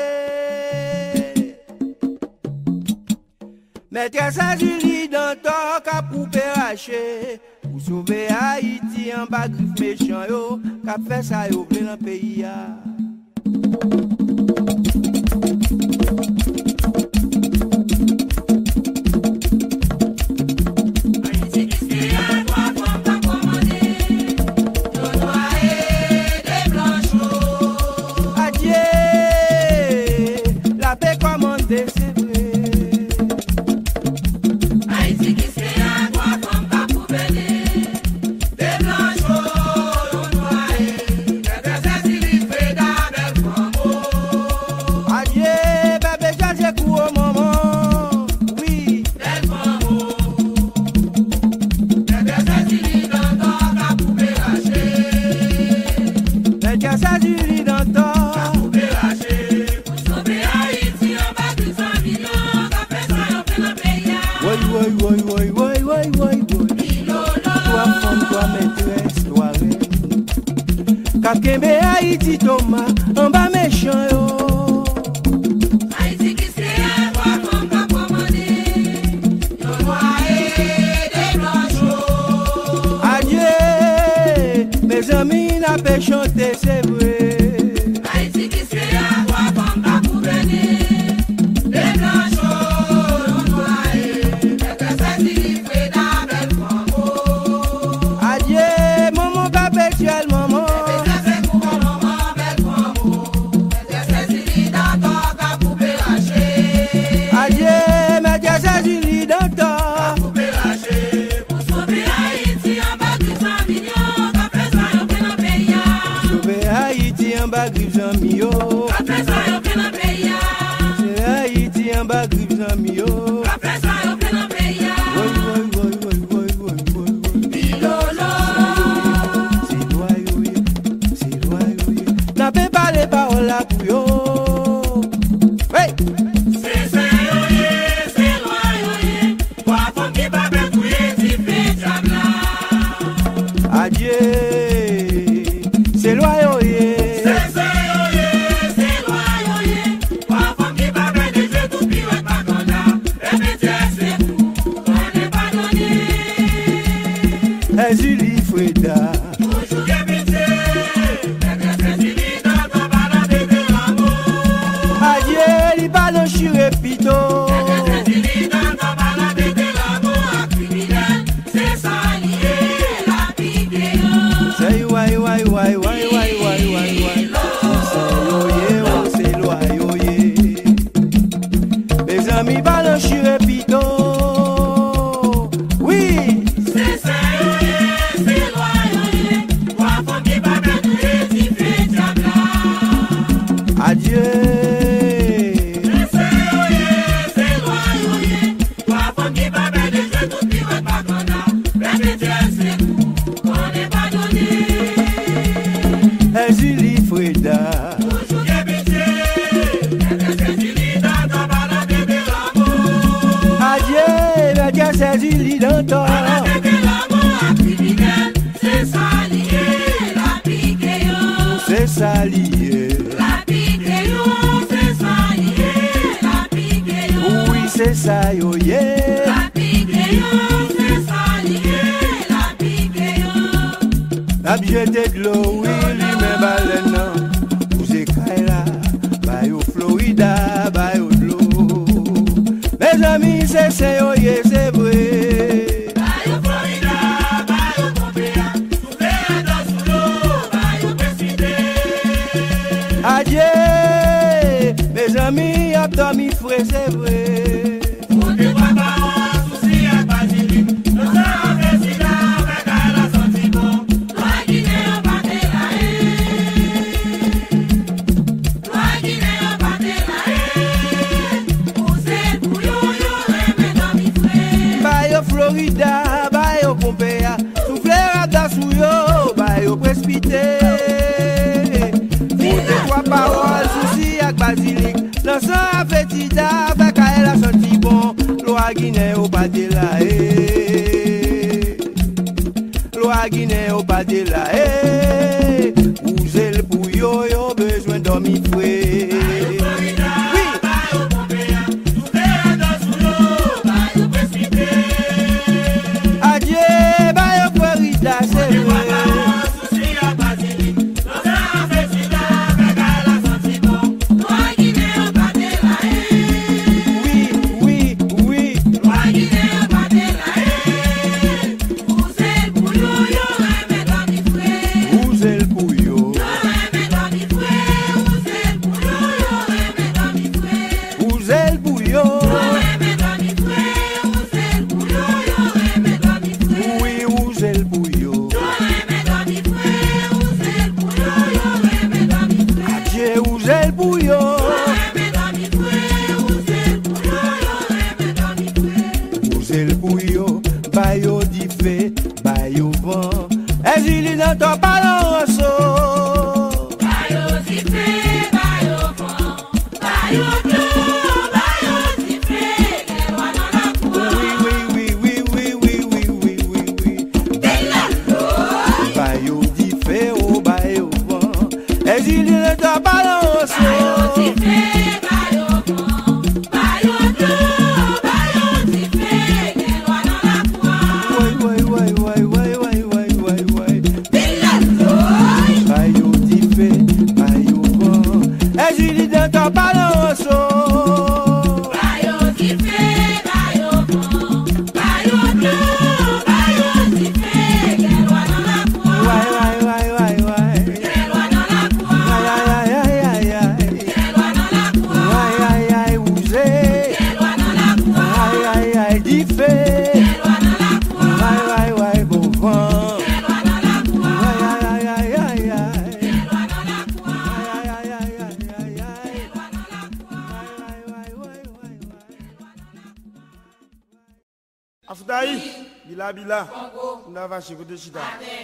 Maîtresse Julie dans ton cap coupé raché. Pour sauver Haïti en bas griffe méchant yo, cap fait ça yo plein dans pays ya. Kakembe Haïti Thomas, en bas méchant yo. Haïti qui se a trois femmes qu'a commandé. Yo noyé des blanchos. Adieu, mes amis n'a pas chanté, c'est vrai. Haïti qui se a trois femmes qu'a gouverné. Des blanchos, yo noyé. Maîtresse Julie Foueda, belle femme. Adieu, maman perpétuelle, maman. C'est Haïti en bas griffe zami yo. Après ça yo plein dans pays ya. Woy woy woy woy woy woy woy. Bilolo. C'est loi yo ye, c'est loi yo ye. N'a pas parlé parole là pour yo. Hey. C'est ça yo ye, c'est loi yo ye. Quoi femme qui pas bien couiller si fait diable. Adieu. C'est loi yo ye. Julie Foueda. Toujours gabité, maîtresse Julie dans ton ballon de l'amour. Adieu, li ballon chiré pito. Maîtresse Julie dans ton ballon de l'amour. À criminel, c'est ça lié, la piqué. Say why why why why why why why why. C'est yo ye, oh c'est loi yo ye. Mes amis ballon chiré pito. Oui. C'est ça. Adieu. C'est yo ye, c'est loi yo ye. Toi femme qui va bien des jeux tout petit ouais pas qu'on a. Répétez c'est tout, on n'est pas donné. Julie Foueda. Toujours gabité, maîtresse Julie dans ton ballon de l'amour. Adieu, maîtresse Julie dans ton ballon de l'amour. À criminel, c'est ça lié, la piqué yo. C'est ça lié. C'est ça yo yeah. La pique yo, c'est ça lié. La pique yo. La biété de l'eau, oui, lui même baleine. Vous écaillez là, bah yo Florida, bah yo de l'eau. Mes amis, c'est ça yo yeah, c'est vrai. Bah yo Florida, bah yo Pompéa. Tout fait dans sous l'eau, bah yo précité. Adieu, mes amis, y'a dormi frais, c'est vrai. On ne voit pas précipiter. Faut des trois paroles, soucis à basilic. L'ensemble a fait tida, avec elle a senti bon. Loi Guinée au pas de la haie. Loi Guinée au pas de la haie. Où est le bouillon, yo besoin dormir fouet. Bila, on a vaché côté chita.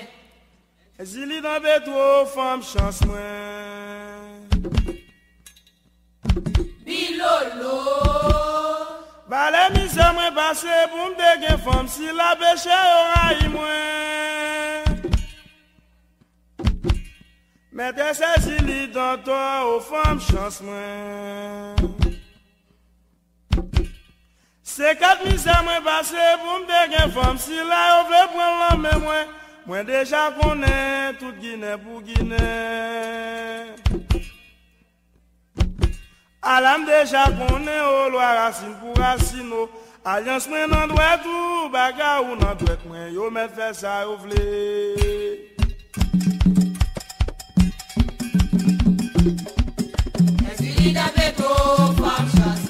Zili dans béto, femme chance moi. Bilolo. Bah les misères moi passé pour me dégainer femme si la péché aura moi. Mettez ces zili dans toi, aux femmes chance moi. C'est quatre misères moi passé pour me dégainer femme si là on veut prendre l'homme moi. Moi déjà connais toute Guinée pour Guinée. Alam déjà connais au loi racine pour racine. Alliance moi nan doit tout bagarre ou nan doit moi yo me fait ça yo vle. Est-ce d'avec trop femme chasse.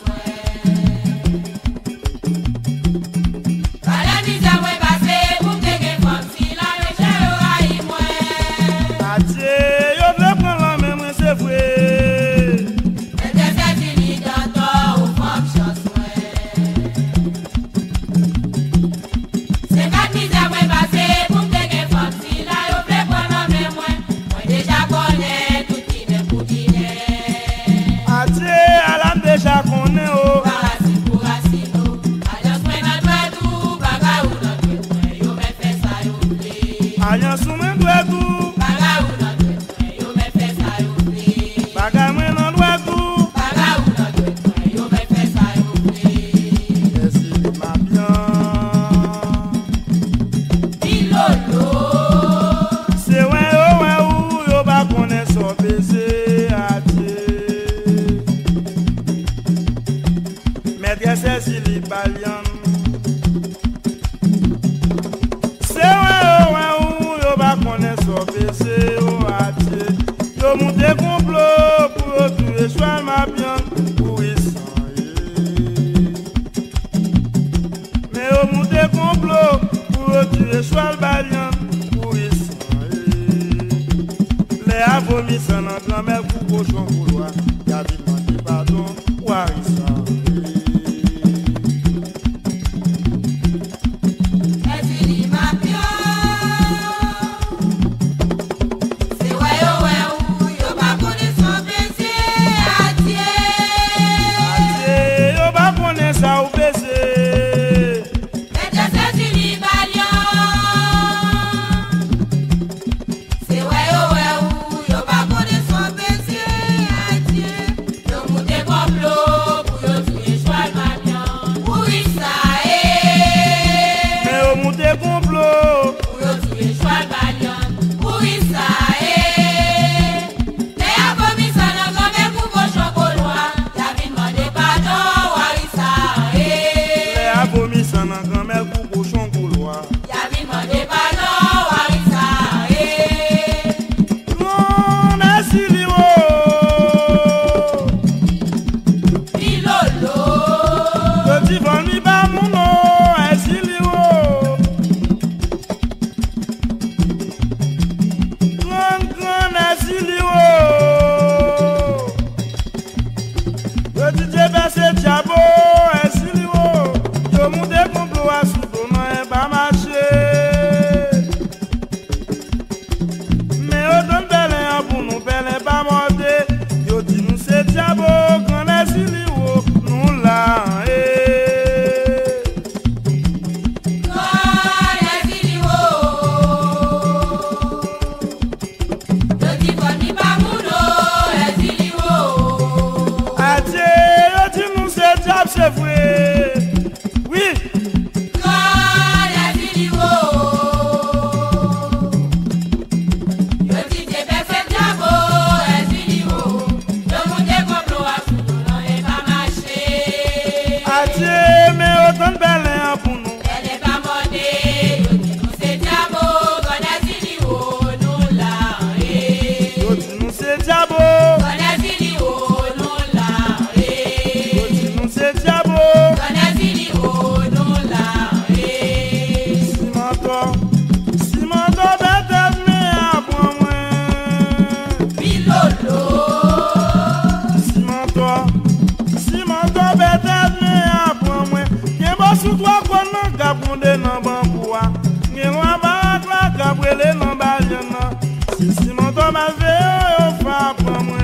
toi qu'on a gabondé dans bamboua. N'y a pas la gabrele dans baliana. Si si mon tom a fait au fa pour moi.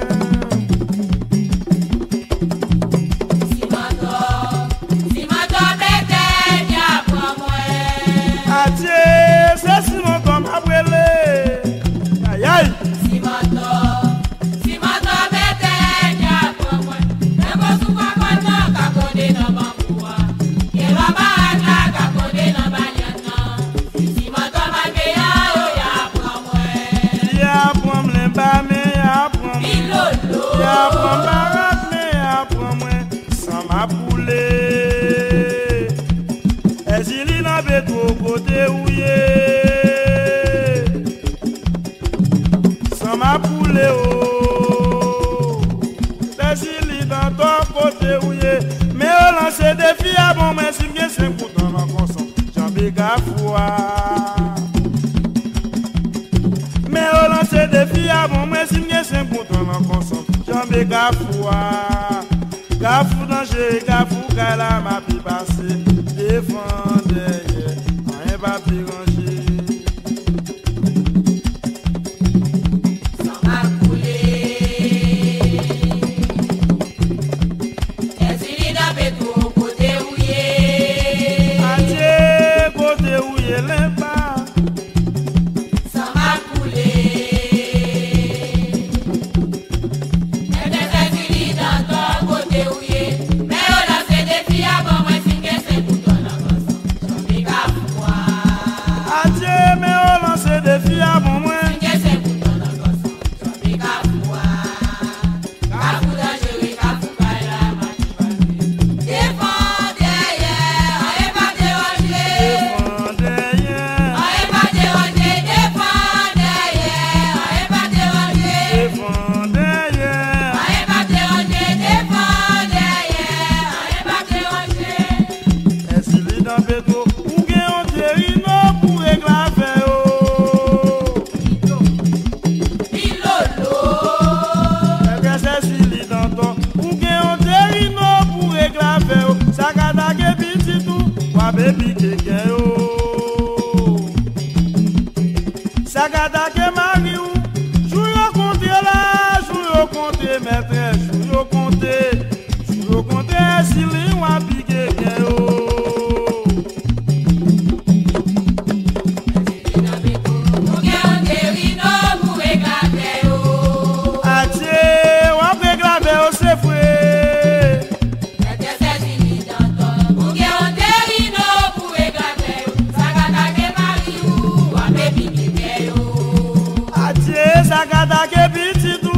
Si mon tom, si mon tom était bien pour moi. Adieu, c'est si mon tom a brûlé. Aïe aïe. Si mon tom, si mon tom était bien pour moi. Mais quand tu vois qu'on a gabondé dans bamboua. N'y a pas la gabrele dans baliana. Si mon tom a fait au pour moi. Ya prom le ba me ya prom. Pilolo. Ya prom barak me ya prom moi. Sans ma poule. Ezili na beto côté ouye. Sans ma poule oh. Ezili dans ton côté ouye. Mais on lance des filles à bon mais si bien c'est pour dans la consent. J'en béga foi. Mais on lance des filles à bon mais si bien c'est pour dans la consent. J'en béga foi. Gafou danger, gafou kala ma pi passé. Défendre, rien pas pi ranger. Sans ma couler. Ezili dans beto côté ouye. Adieu, côté où il est pas. Sans ma couler. Et des Ezili dans ton côté ouye. Mais on a fait des filles à bon moi si que c'est pour toi la gosse. J'en ai qu'à voir. Adieu, mais on lance des filles à bon moins. Si que c'est pour toi la gosse. J'en ai qu'à voir. Qu'à vous dangereux, qu'à vous bailler la main. Défends derrière, on est pas dérangé. Défend derrière, On est pas dérangé, défends derrière, on est pas dérangé. défend derrière. On est pas dérangé, défends derrière, on est pas dérangé. Est-ce qu'il est dans béto ou bien on terrino pour réclamer oh. Pilolo. Est-ce qu'il est dans ton ou bien on terrino pour réclamer oh. Ça gâte que petit tout, wa baby quelqu'un oh. Ça gâte que mari ou joue au compte là, joue au compte maître, joue au compte, joue au compte s'il est wa piqué quelqu'un oh. Adieu, on peut graver au c'est fouet. Adieu, ça gâte que petit tout.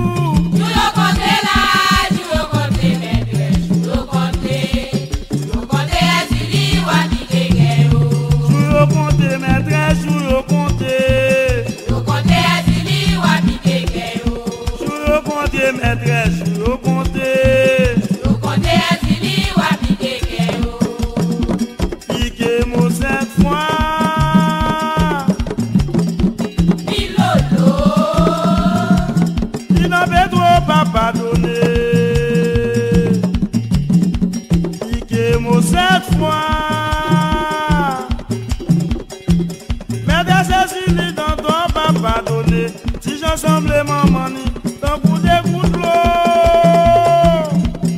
Joue au compte maître, joue au compte. Joue au compte maître, joue au compte. Piquez-moi cette fois. Il n'avait trop pas pardonné. Piquez-moi cette fois. Mais des Cécilie dans ton pas pardonné. Si j'ensemble maman ni tant pour des coups de l'eau.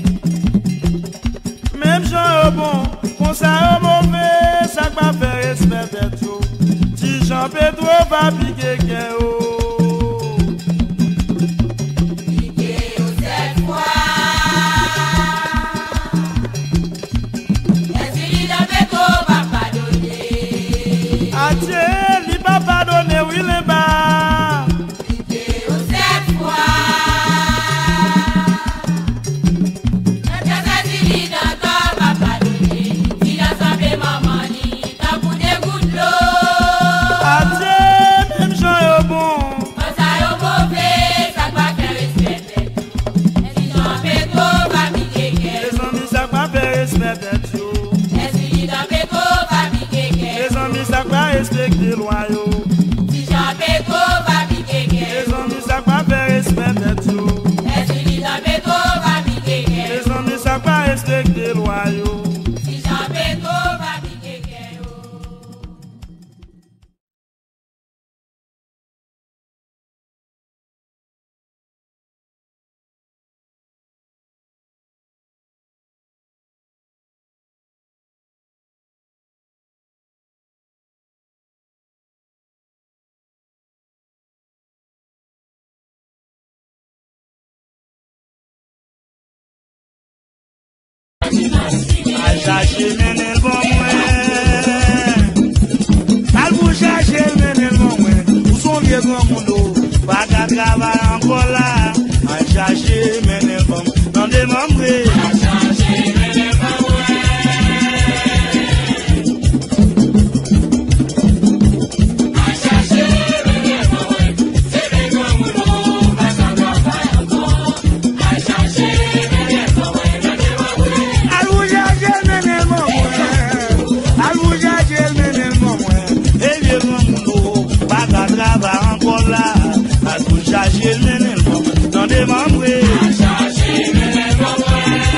Même Jean est bon, qu'on ça est mauvais, ça va faire respect d'être chaud. Si Jean Pedro va piquer qu'un haut. Adieu, li pas pardonné, oui, les bas. Adieu, même Jean est bon. chercher menel bon moi. Al vous chercher menel bon moi. Où sont vieux grand monde? Pas qu'à travailler encore là. Al chercher menel bon. Dans des membres. Al chercher menel bon moi. Al chercher menel bon moi. C'est des grands monde. Pas qu'à travailler encore. Al chercher menel bon moi. Dans des membres. Al vous chercher menel bon moi. Al vous chercher menel bon moi. Et vieux grand monde. Pas qu'à travailler encore là. Al vous chercher menel bon. Dans des membres. Al chercher menel bon moi.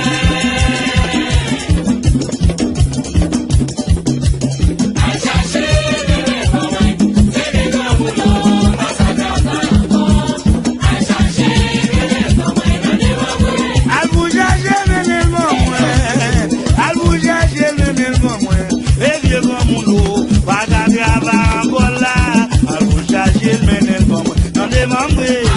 Al chercher menel bon moi. C'est des grands monde. Pas qu'à travailler encore. Al chercher menel bon moi. Dans des membres. Al vous chercher menel bon moi. Al vous chercher menel bon moi. Et vieux grand monde. Pas qu'à travailler encore là. Al vous chercher menel bon moi. Dans des membres.